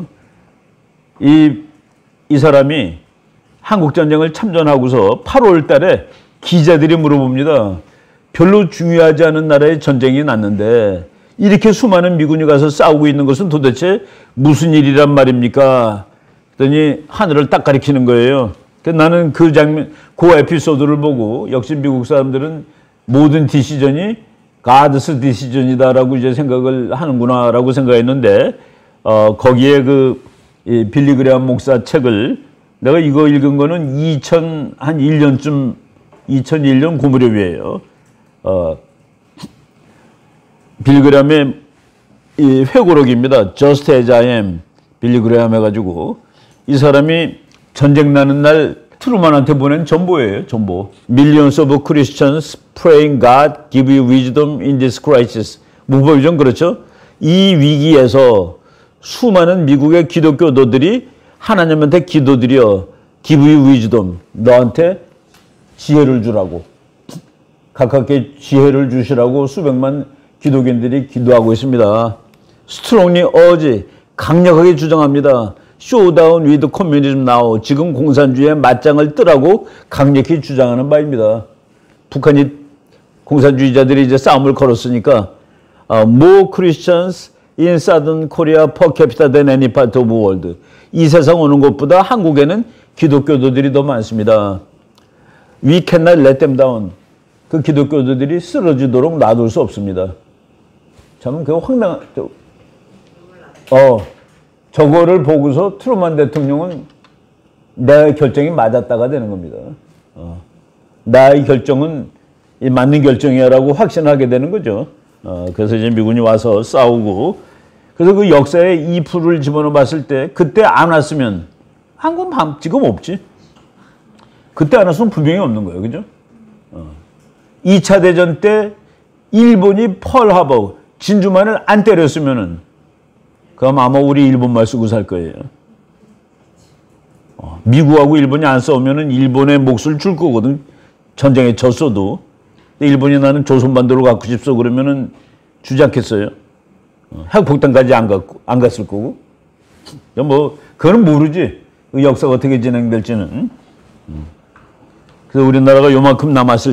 이 사람이 한국전쟁을 참전하고서 8월 달에 기자들이 물어봅니다. 별로 중요하지 않은 나라에 전쟁이 났는데 이렇게 수많은 미군이 가서 싸우고 있는 것은 도대체 무슨 일이란 말입니까? 그랬더니 하늘을 딱 가리키는 거예요. 나는 그 장면, 그 에피소드를 보고 역시 미국 사람들은 모든 디시전이 가드스 디시전이다라고 이제 생각을 하는구나라고 생각했는데 거기에 그 빌리 그레엄 목사 책을 내가 이거 읽은 거는 2001년쯤 2001년 그 무렵이에요. 빌리 그레엄의 이 회고록입니다. Just as I am. 빌리 그레엄 해가지고 이 사람이 전쟁 나는 날 트루만한테 보낸 전보예요. 전보. Millions of Christians praying God give you wisdom in this crisis. 문법이 좀 그렇죠? 이 위기에서 수많은 미국의 기독교도들이 하나님한테 기도드려 give you wisdom. 너한테 지혜를 주라고. 가깝게 지혜를 주시라고 수백만 기독인들이 기도하고 있습니다. strongly urge. 강력하게 주장합니다. showdown with communism now. 지금 공산주의의 맞짱을 뜨라고 강력히 주장하는 바입니다. 북한이 공산주의자들이 이제 싸움을 걸었으니까 more Christians in Southern Korea per capita than any part of the world. 이 세상 오는 것보다 한국에는 기독교도들이 더 많습니다. We cannot let them down. 그 기독교도들이 쓰러지도록 놔둘 수 없습니다. 참 그 황당한 저거를 보고서 트루만 대통령은 내 결정이 맞았다가 되는 겁니다. 나의 결정은 이 맞는 결정이야라고 확신하게 되는 거죠. 그래서 이제 미군이 와서 싸우고 그래서 그 역사에 이 풀을 집어넣어 봤을 때 그때 안 왔으면 한국은 지금 없지. 그때 안 왔으면 분명히 없는 거예요. 그죠? 2차 대전 때 일본이 펄하버 진주만을 안 때렸으면은 그럼 아마 우리 일본말 쓰고 살 거예요. 미국하고 일본이 안 싸우면은 일본의 몫을 줄 거거든. 전쟁에 졌어도. 일본이 나는 조선반도를 갖고 싶어 그러면은 주지 않겠어요. 핵폭탄까지 안 갔을 거고. 뭐 그건 모르지. 그 역사가 어떻게 진행될지는. 그래서 우리나라가 요만큼 남았을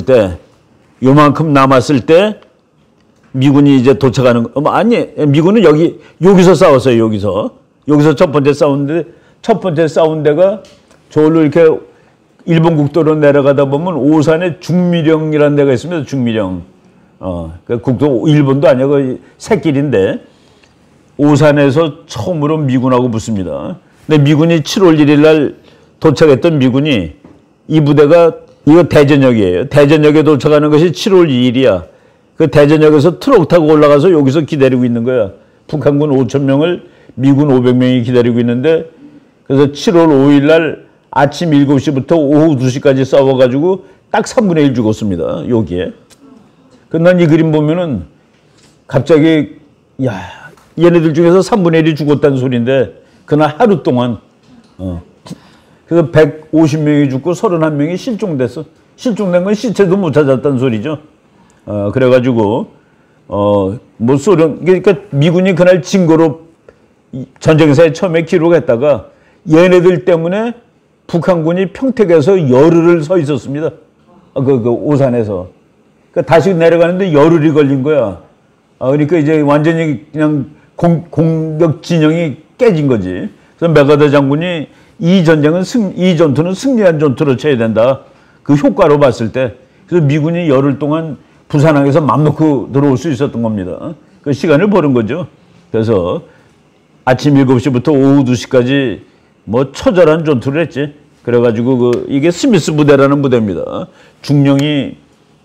때 미군이 이제 도착하는 아니 미군은 여기서 싸웠어요. 여기서 첫 번째 싸운 데가 저기로 이렇게 일본 국도로 내려가다 보면 오산에 중미령이라는 데가 있습니다. 중미령. 그 국도 일본도 아니고 그 새길인데 오산에서 처음으로 미군하고 붙습니다. 근데 미군이 7월 1일 날 도착했던 미군이 이 부대가 이거 대전역이에요. 대전역에 도착하는 것이 7월 2일이야. 그 대전역에서 트럭 타고 올라가서 여기서 기다리고 있는 거야. 북한군 5,000명을 미군 500명이 기다리고 있는데 그래서 7월 5일 날 아침 7시부터 오후 2시까지 싸워가지고 딱 3분의 1 죽었습니다. 여기에. 난 이 그림 보면은 갑자기 얘네들 중에서 3분의 1이 죽었다는 소리인데 그날 하루 동안 그래서 150명이 죽고 31명이 실종됐어. 실종된 건 시체도 못 찾았다는 소리죠. 그래가지고 뭐 소련 그러니까 미군이 그날 증거로 전쟁사에 처음에 기록했다가 얘네들 때문에 북한군이 평택에서 열흘을 서 있었습니다. 그 오산에서. 그러니까 다시 내려가는데 열흘이 걸린 거야. 그러니까 이제 완전히 그냥 공격 진영이 깨진 거지. 그래서 메가더 장군이 이 전투는 승리한 전투로 쳐야 된다. 그 효과로 봤을 때. 그래서 미군이 열흘 동안 부산항에서 맘 놓고 들어올 수 있었던 겁니다. 그 시간을 버는 거죠. 그래서 아침 7시부터 오후 2시까지 뭐 처절한 전투를 했지. 그래가지고 이게 스미스 부대라는 부대입니다. 중령이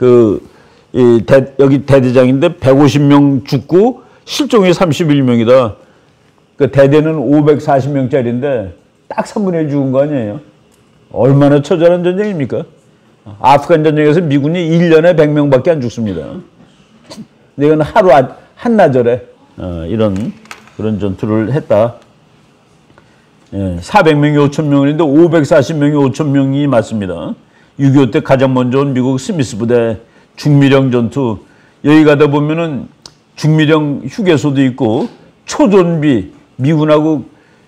여기 대대장인데 150명 죽고 실종이 31명이다. 그 대대는 540명짜리인데 딱 3분의 1 죽은 거 아니에요? 얼마나 처절한 전쟁입니까? 아프간 전쟁에서 미군이 1년에 100명밖에 안 죽습니다. 근데 이건 하루 한나절에 그런 전투를 했다. 400명이 5,000명인데 540명이 5,000명이 맞습니다. 6.25 때 가장 먼저 온 미국 스미스 부대 중미령 전투. 여기 가다 보면은 중미령 휴게소도 있고 초전비, 미군하고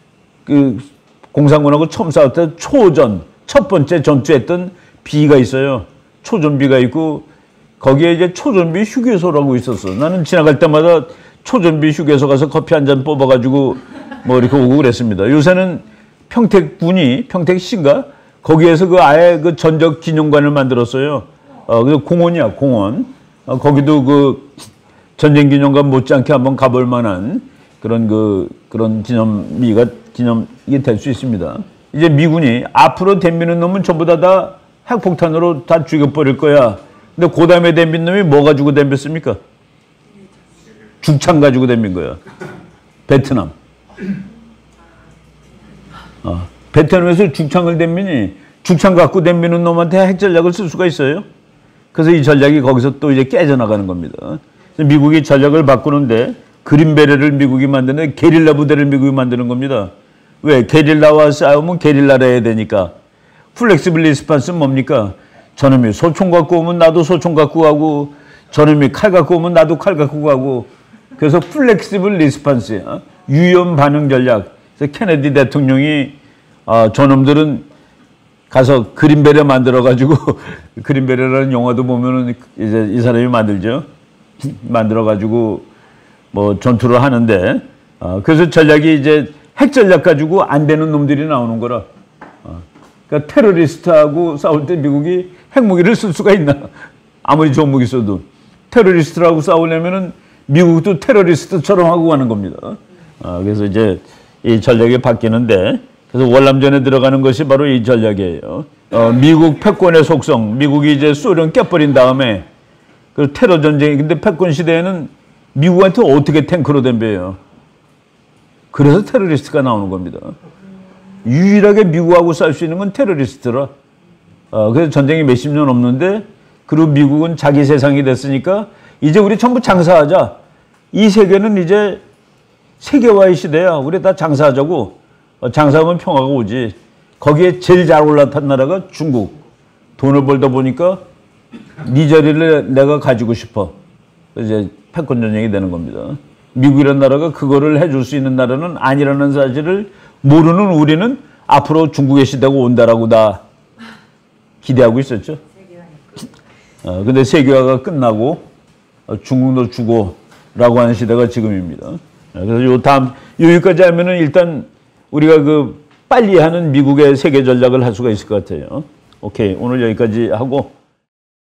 공산군하고 처음 싸울 때 초전, 첫 번째 전투했던 비가 있어요. 초전비가 있고 거기에 이제 초전비 휴게소라고 있었어. 나는 지나갈 때마다 초전비 휴게소 가서 커피 한 잔 뽑아가지고 뭐 이렇게 오고 그랬습니다. 요새는 평택시인가? 거기에서 아예 전적 기념관을 만들었어요. 그 공원이야, 공원. 거기도 전쟁 기념관 못지않게 한번 가볼 만한 그런 기념이 될 수 있습니다. 이제 미군이 앞으로 덤비는 놈은 전부 다 핵폭탄으로 다 죽여버릴 거야. 근데 그 다음에 덤빈 놈이 뭐 가지고 덤볐습니까? 죽창 가지고 덤빈 거야. 베트남. 베트남에서 죽창을 덤비니 죽창 갖고 덤비는 놈한테 핵전략을 쓸 수가 있어요. 그래서 이 전략이 거기서 또 이제 깨져나가는 겁니다. 미국이 전략을 바꾸는데 그린베레를 미국이 만드는 게릴라 부대를 미국이 만드는 겁니다. 왜? 게릴라와 싸우면 게릴라를 해야 되니까. 플렉시블 리스판스는 뭡니까? 저놈이 소총 갖고 오면 나도 소총 갖고 가고 저놈이 칼 갖고 오면 나도 칼 갖고 가고. 그래서 플렉시블 리스판스야. 유연 반응 전략. 그래서 케네디 대통령이 저놈들은 가서 그린베레 만들어가지고 그린베레라는 영화도 보면은 이제 이 사람이 만들죠. 만들어가지고 뭐 전투를 하는데 그래서 전략이 이제 핵 전략 가지고 안 되는 놈들이 나오는 거라. 그러니까 테러리스트하고 싸울 때 미국이 핵무기를 쓸 수가 있나? 아무리 좋은 무기 써도 테러리스트라고 싸우려면은 미국도 테러리스트처럼 하고 가는 겁니다. 그래서 이제 이 전략이 바뀌는데 그래서 월남전에 들어가는 것이 바로 이 전략이에요. 미국 패권의 속성, 미국이 이제 소련 깨버린 다음에 그 테러 전쟁이 근데 패권 시대에는 미국한테 어떻게 탱크로 덤벼요? 그래서 테러리스트가 나오는 겁니다. 유일하게 미국하고 싸울 수 있는 건 테러리스트라. 그래서 전쟁이 몇십 년 없는데 그리고 미국은 자기 세상이 됐으니까 이제 우리 전부 장사하자. 이 세계는 이제 세계화의 시대야. 우리 다 장사하자고. 장사하면 평화가 오지. 거기에 제일 잘 올라탄 나라가 중국. 돈을 벌다 보니까 네 자리를 내가 가지고 싶어. 이제 패권 전쟁이 되는 겁니다. 미국이라는 나라가 그거를 해줄 수 있는 나라는 아니라는 사실을 모르는 우리는 앞으로 중국의 시대가 온다라고 다 기대하고 있었죠. 근데 세계화가 끝나고 중국도 주고라고 하는 시대가 지금입니다. 그래서 여기까지 하면은 일단 우리가 빨리 하는 미국의 세계 전략을 할 수가 있을 것 같아요. 오케이. 오늘 여기까지 하고